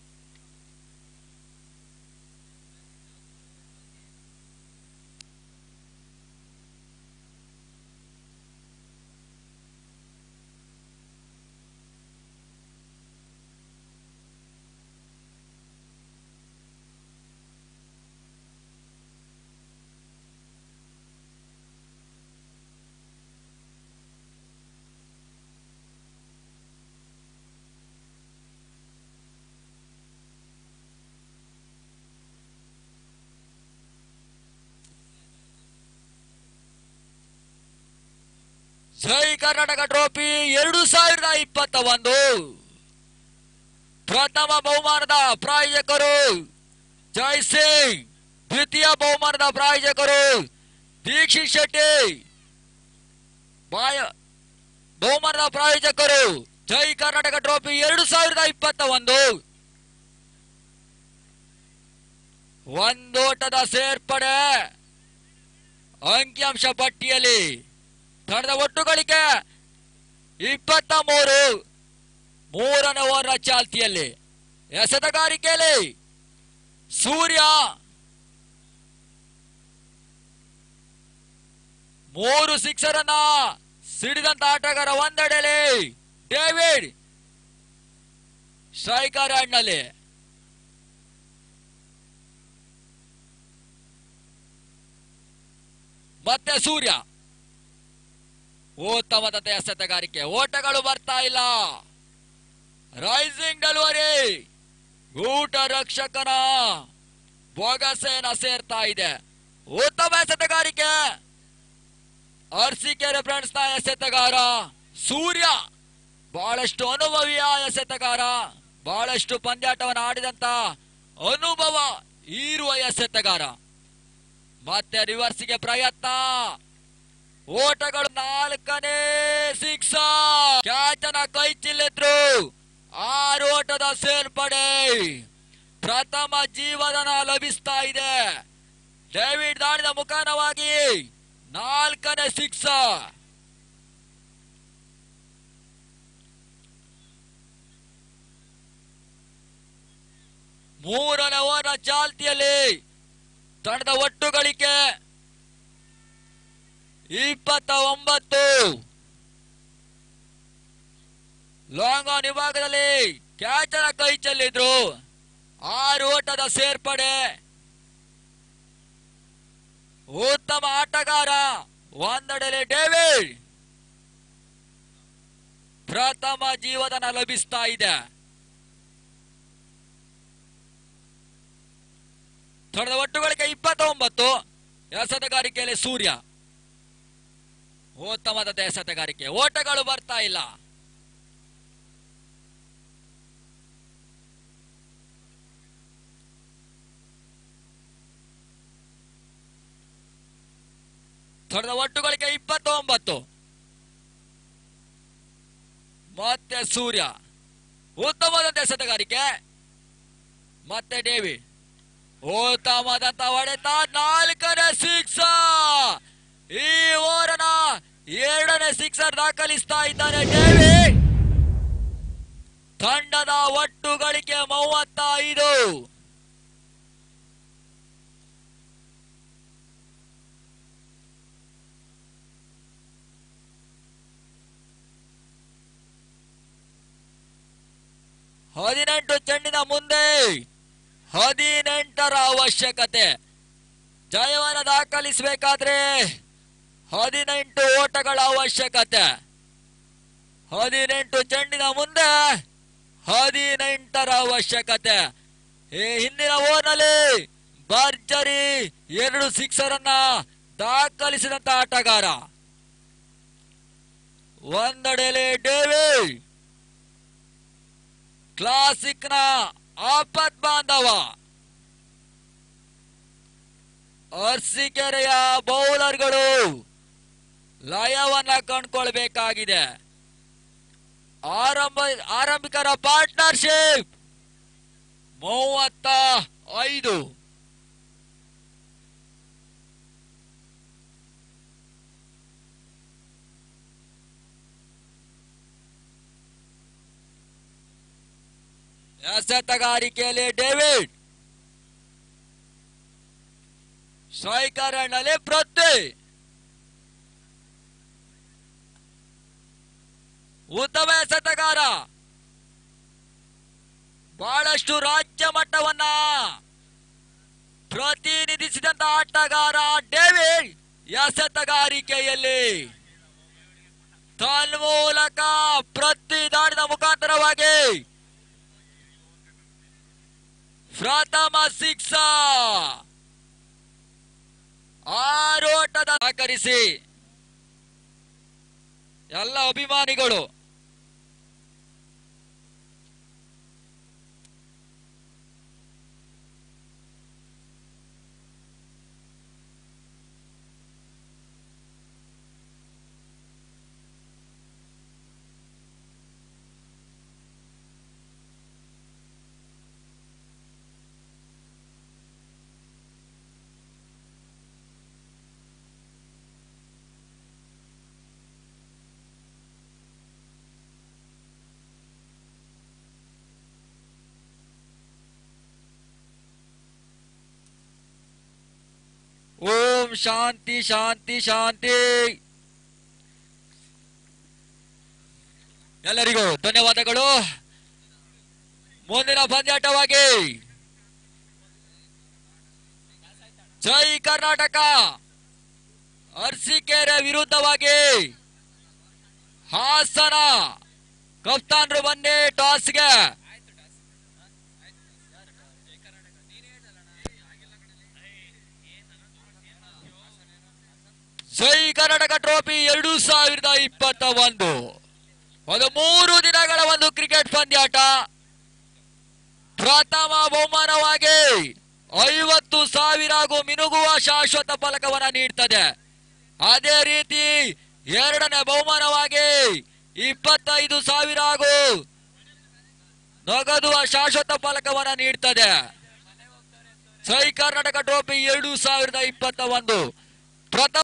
ಜೈ ಕರ್ನಾಟಕ ಟ್ರೋಫಿ ಎರಡು ಸಾವಿರದ ಇಪ್ಪತ್ತ ಒಂದು ಪ್ರಥಮ ಬಹುಮಾನದ ಪ್ರಾಯೋಜಕರು ಜೈ ಸಿಂಗ್, ದ್ವಿತೀಯ ಬಹುಮಾನದ ಪ್ರಾಯೋಜಕರು ದೀಕ್ಷಿತ್ ಶೆಟ್ಟಿ, ಬಾಯ ಬಹುಮಾನದ ಪ್ರಾಯೋಜಕರು ಜೈ ಕರ್ನಾಟಕ ಟ್ರೋಫಿ ಎರಡು ಸಾವಿರದ ಇಪ್ಪತ್ತ ಒಂದು. ಒಂದೋಟದ ಸೇರ್ಪಡೆ ಅಂಕಿಅಂಶ ಪಟ್ಟಿಯಲ್ಲಿ ತಂಡದ ಒಟ್ಟು ಗಳಿಕೆ ಇಪ್ಪತ್ತ ಮೂರು. ಮೂರನೇ ಓವರ್ನ ಚಾಲ್ತಿಯಲ್ಲಿ ಎಸೆತಗಾರಿಕೆಯಲ್ಲಿ ಸೂರ್ಯ ಮೂರು ಸಿಕ್ಸರ್ ಅನ್ನ ಸಿಡಿದಂತ ಆಟಗಾರ ಒಂದೆಡೆಯಲ್ಲಿ ಡೇವಿಡ್ ಸ್ಟ್ರೈಕರ್ ಹ್ಯಾಂಡ್ನಲ್ಲಿ. ಮತ್ತೆ ಸೂರ್ಯ ಉತ್ತಮದ ಎಸೆತಗಾರಿಕೆ, ಓಟಗಳು ಬರ್ತಾ ಇಲ್ಲ. ರೈಸಿಂಗ್ ಡೆಲಿವರಿ ಗೂಟ ರಕ್ಷಕನ ಬೊಗಸೆನ ಸೇರ್ತಾ ಇದೆ. ಉತ್ತಮ ಎಸೆತಗಾರಿಕೆ ಅರಸೀಕೆರೆ ಫ್ರೆಂಡ್ಸ್ ನ ಎಸೆತಗಾರ ಸೂರ್ಯ, ಬಹಳಷ್ಟು ಅನುಭವಿಯ ಎಸೆತಗಾರ, ಬಹಳಷ್ಟು ಪಂದ್ಯಾಟವನ್ನು ಆಡಿದಂತ ಅನುಭವ ಇರುವ ಎಸೆತಗಾರ. ಮತ್ತೆ ರಿವರ್ಸ್ಗೆ ಪ್ರಯತ್ನ, ಓಟಗಳು ನಾಲ್ಕನೇ ಸಿಕ್ಸ್, ಕ್ಯಾಚನ ಕೈ ಚಿಲ್ಲಿದ್ರು. ಆರು ಓಟದ ಸೇರ್ಪಡೆ, ಪ್ರಥಮ ಜೀವದಾನ ಲಭಿಸ್ತಾ ಇದೆ. ಡೇವಿಡ್ ದಾಳಿದ ಮುಖಾನವಾಗಿ ನಾಲ್ಕನೇ ಸಿಕ್ಸ್. ಮೂರನೇ ಓವರ್ನ ಚಾಲ್ತಿಯಲ್ಲಿ ತಂಡದ ಒಟ್ಟು ಗಳಿಕೆ ಇಪ್ಪತ್ತ ಒಂಬತ್ತು. ಲಾಂಗ್ ಆನ್ ವಿಭಾಗದಲ್ಲಿ ಕ್ಯಾಚ್ ಅನ್ನ ಕೈ ಚೆಲ್ಲಿದ್ರು. ಆರು ಓಟದ ಸೇರ್ಪಡೆ. ಉತ್ತಮ ಆಟಗಾರ ಒಂದೆಡೆ ಡೇವಿಡ್. ಪ್ರಥಮ ಜೀವದಾನ ಲಭಿಸ್ತಾ ಇದೆ. ತಂಡದ ಒಟ್ಟುಗಳಿಗೆ ಇಪ್ಪತ್ತೊಂಬತ್ತು. ಎಸೆತಗಾರಿಕೆಯಲ್ಲಿ ಸೂರ್ಯ ಉತ್ತಮವಾದ ಎಸೆತಗಾರಿಕೆ. ಓಟಗಳು ಬರ್ತಾ ಇಲ್ಲ. ತಂಡದ ಒಟ್ಟುಗಳಿಗೆ ಇಪ್ಪತ್ತೊಂಬತ್ತು. ಮತ್ತೆ ಸೂರ್ಯ ಉತ್ತಮವಾದ ಎಸೆತಗಾರಿಕೆ. ಮತ್ತೆ ಡೇವಿಡ್ ಉತ್ತಮವಾದಂತ ಹೊಡೆತ. ನಾಲ್ಕನೇ ಸಿಕ್ಸರ್. ಈ ಓವರನ ಎರಡನೇ ಸಿಕ್ಸರ್ ದಾಖಲಿಸ್ತಾ ಇದ್ದಾನೆ ಡೇವಿಡ್. ತಂಡದ ಒಟ್ಟು ಗಳಿಕೆ ಮೂವತ್ತೈದು. ಹದಿನೆಂಟು ಚೆಂಡಿನ ಮುಂದೆ ಹದಿನೆಂಟರ ಅವಶ್ಯಕತೆ. ಜಯವನ್ನು ದಾಖಲಿಸಬೇಕಾದ್ರೆ ಹದಿನೆಂಟು ಓಟಗಳ ಅವಶ್ಯಕತೆ. ಹದಿನೆಂಟು ಚೆಂಡಿನ ಮುಂದೆ ಹದಿನೆಂಟರ ಅವಶ್ಯಕತೆ. ಈ ಹಿಂದಿನ ಓವರ್ನಲ್ಲಿ ಭರ್ಜರಿ ಎರಡು ಸಿಕ್ಸರ್ ಅನ್ನ ದಾಖಲಿಸಿದಂತ ಆಟಗಾರ. ಒಂದೆಡೆಯಲ್ಲಿ ಡೇವಿಡ್ ಕ್ಲಾಸಿಕ್ ನ ಆಪತ್ ಬಾಂಧವ. ಅರಸೀಕೆರೆಯ ಬೌಲರ್ಗಳು ಲಯವನ್ನ ಕಂಡುಕೊಳ್ಬೇಕಾಗಿದೆ. ಆರಂಭ ಆರಂಭಿಕರ ಪಾರ್ಟ್ನರ್ಶಿಪ್ ಮೂವತ್ತ ಐದು. ಎಸೆತಗಾರಿಕೆಯಲ್ಲಿ ಡೇವಿಡ್. ಸ್ಟ್ರೈಕರ್ ನಲ್ಲಿ ಪೃಥ್ವಿ. ಉತ್ತಮ ಎಸೆತಗಾರ. ಬಹಳಷ್ಟು ರಾಜ್ಯ ಮಟ್ಟವನ್ನ ಪ್ರತಿನಿಧಿಸಿದಂತ ಆಟಗಾರ ಡೇವಿಡ್. ಎಸೆತಗಾರಿಕೆಯಲ್ಲಿ ತನ್ಮೂಲಕ ಪ್ರತಿ ದಾಳಿನ ಮುಖಾಂತರವಾಗಿ ಪ್ರಥಮ ಸಿಕ್ಸರ್. ಆರೋಟದ ಸಹಕರಿಸಿ ಎಲ್ಲ ಅಭಿಮಾನಿಗಳು ಓಂ ಶಾಂತಿ ಶಾಂತಿ ಶಾಂತಿ. ಎಲ್ಲರಿಗೂ ಧನ್ಯವಾದಗಳು. ಮುಂದಿನ ಪಂದ್ಯಾಟವಾಗಿ ಜೈ ಕರ್ನಾಟಕ ಅರಸೀಕೆರೆ ವಿರುದ್ಧವಾಗಿ ಹಾಸನ ಕಪ್ತಾನ್ರು ಬನ್ನಿ ಟಾಸ್ಗೆ. ಜೈ ಕರ್ನಾಟಕ ಟ್ರೋಫಿ ಎರಡು ಸಾವಿರದ ಇಪ್ಪತ್ತ ಒಂದು ಒಂದು ಮೂರು ದಿನಗಳ ಒಂದು ಕ್ರಿಕೆಟ್ ಪಂದ್ಯಾಟ. ಪ್ರಥಮ ಬಹುಮಾನವಾಗಿ ಐವತ್ತು ಸಾವಿರ ಹಾಗೂ ಮಿನುಗುವ ಶಾಶ್ವತ ಫಲಕವನ್ನ ನೀಡ್ತದೆ. ಅದೇ ರೀತಿ ಎರಡನೇ ಬಹುಮಾನವಾಗಿ ಇಪ್ಪತ್ತೈದು ಸಾವಿರ ಹಾಗೂ ನಗದು ಶಾಶ್ವತ ಫಲಕವನ್ನ ನೀಡ್ತದೆ. ಜೈ ಕರ್ನಾಟಕ ಟ್ರೋಫಿ ಎರಡು ಸಾವಿರದ ಇಪ್ಪತ್ತ ಒಂದು ಪ್ರಥಮ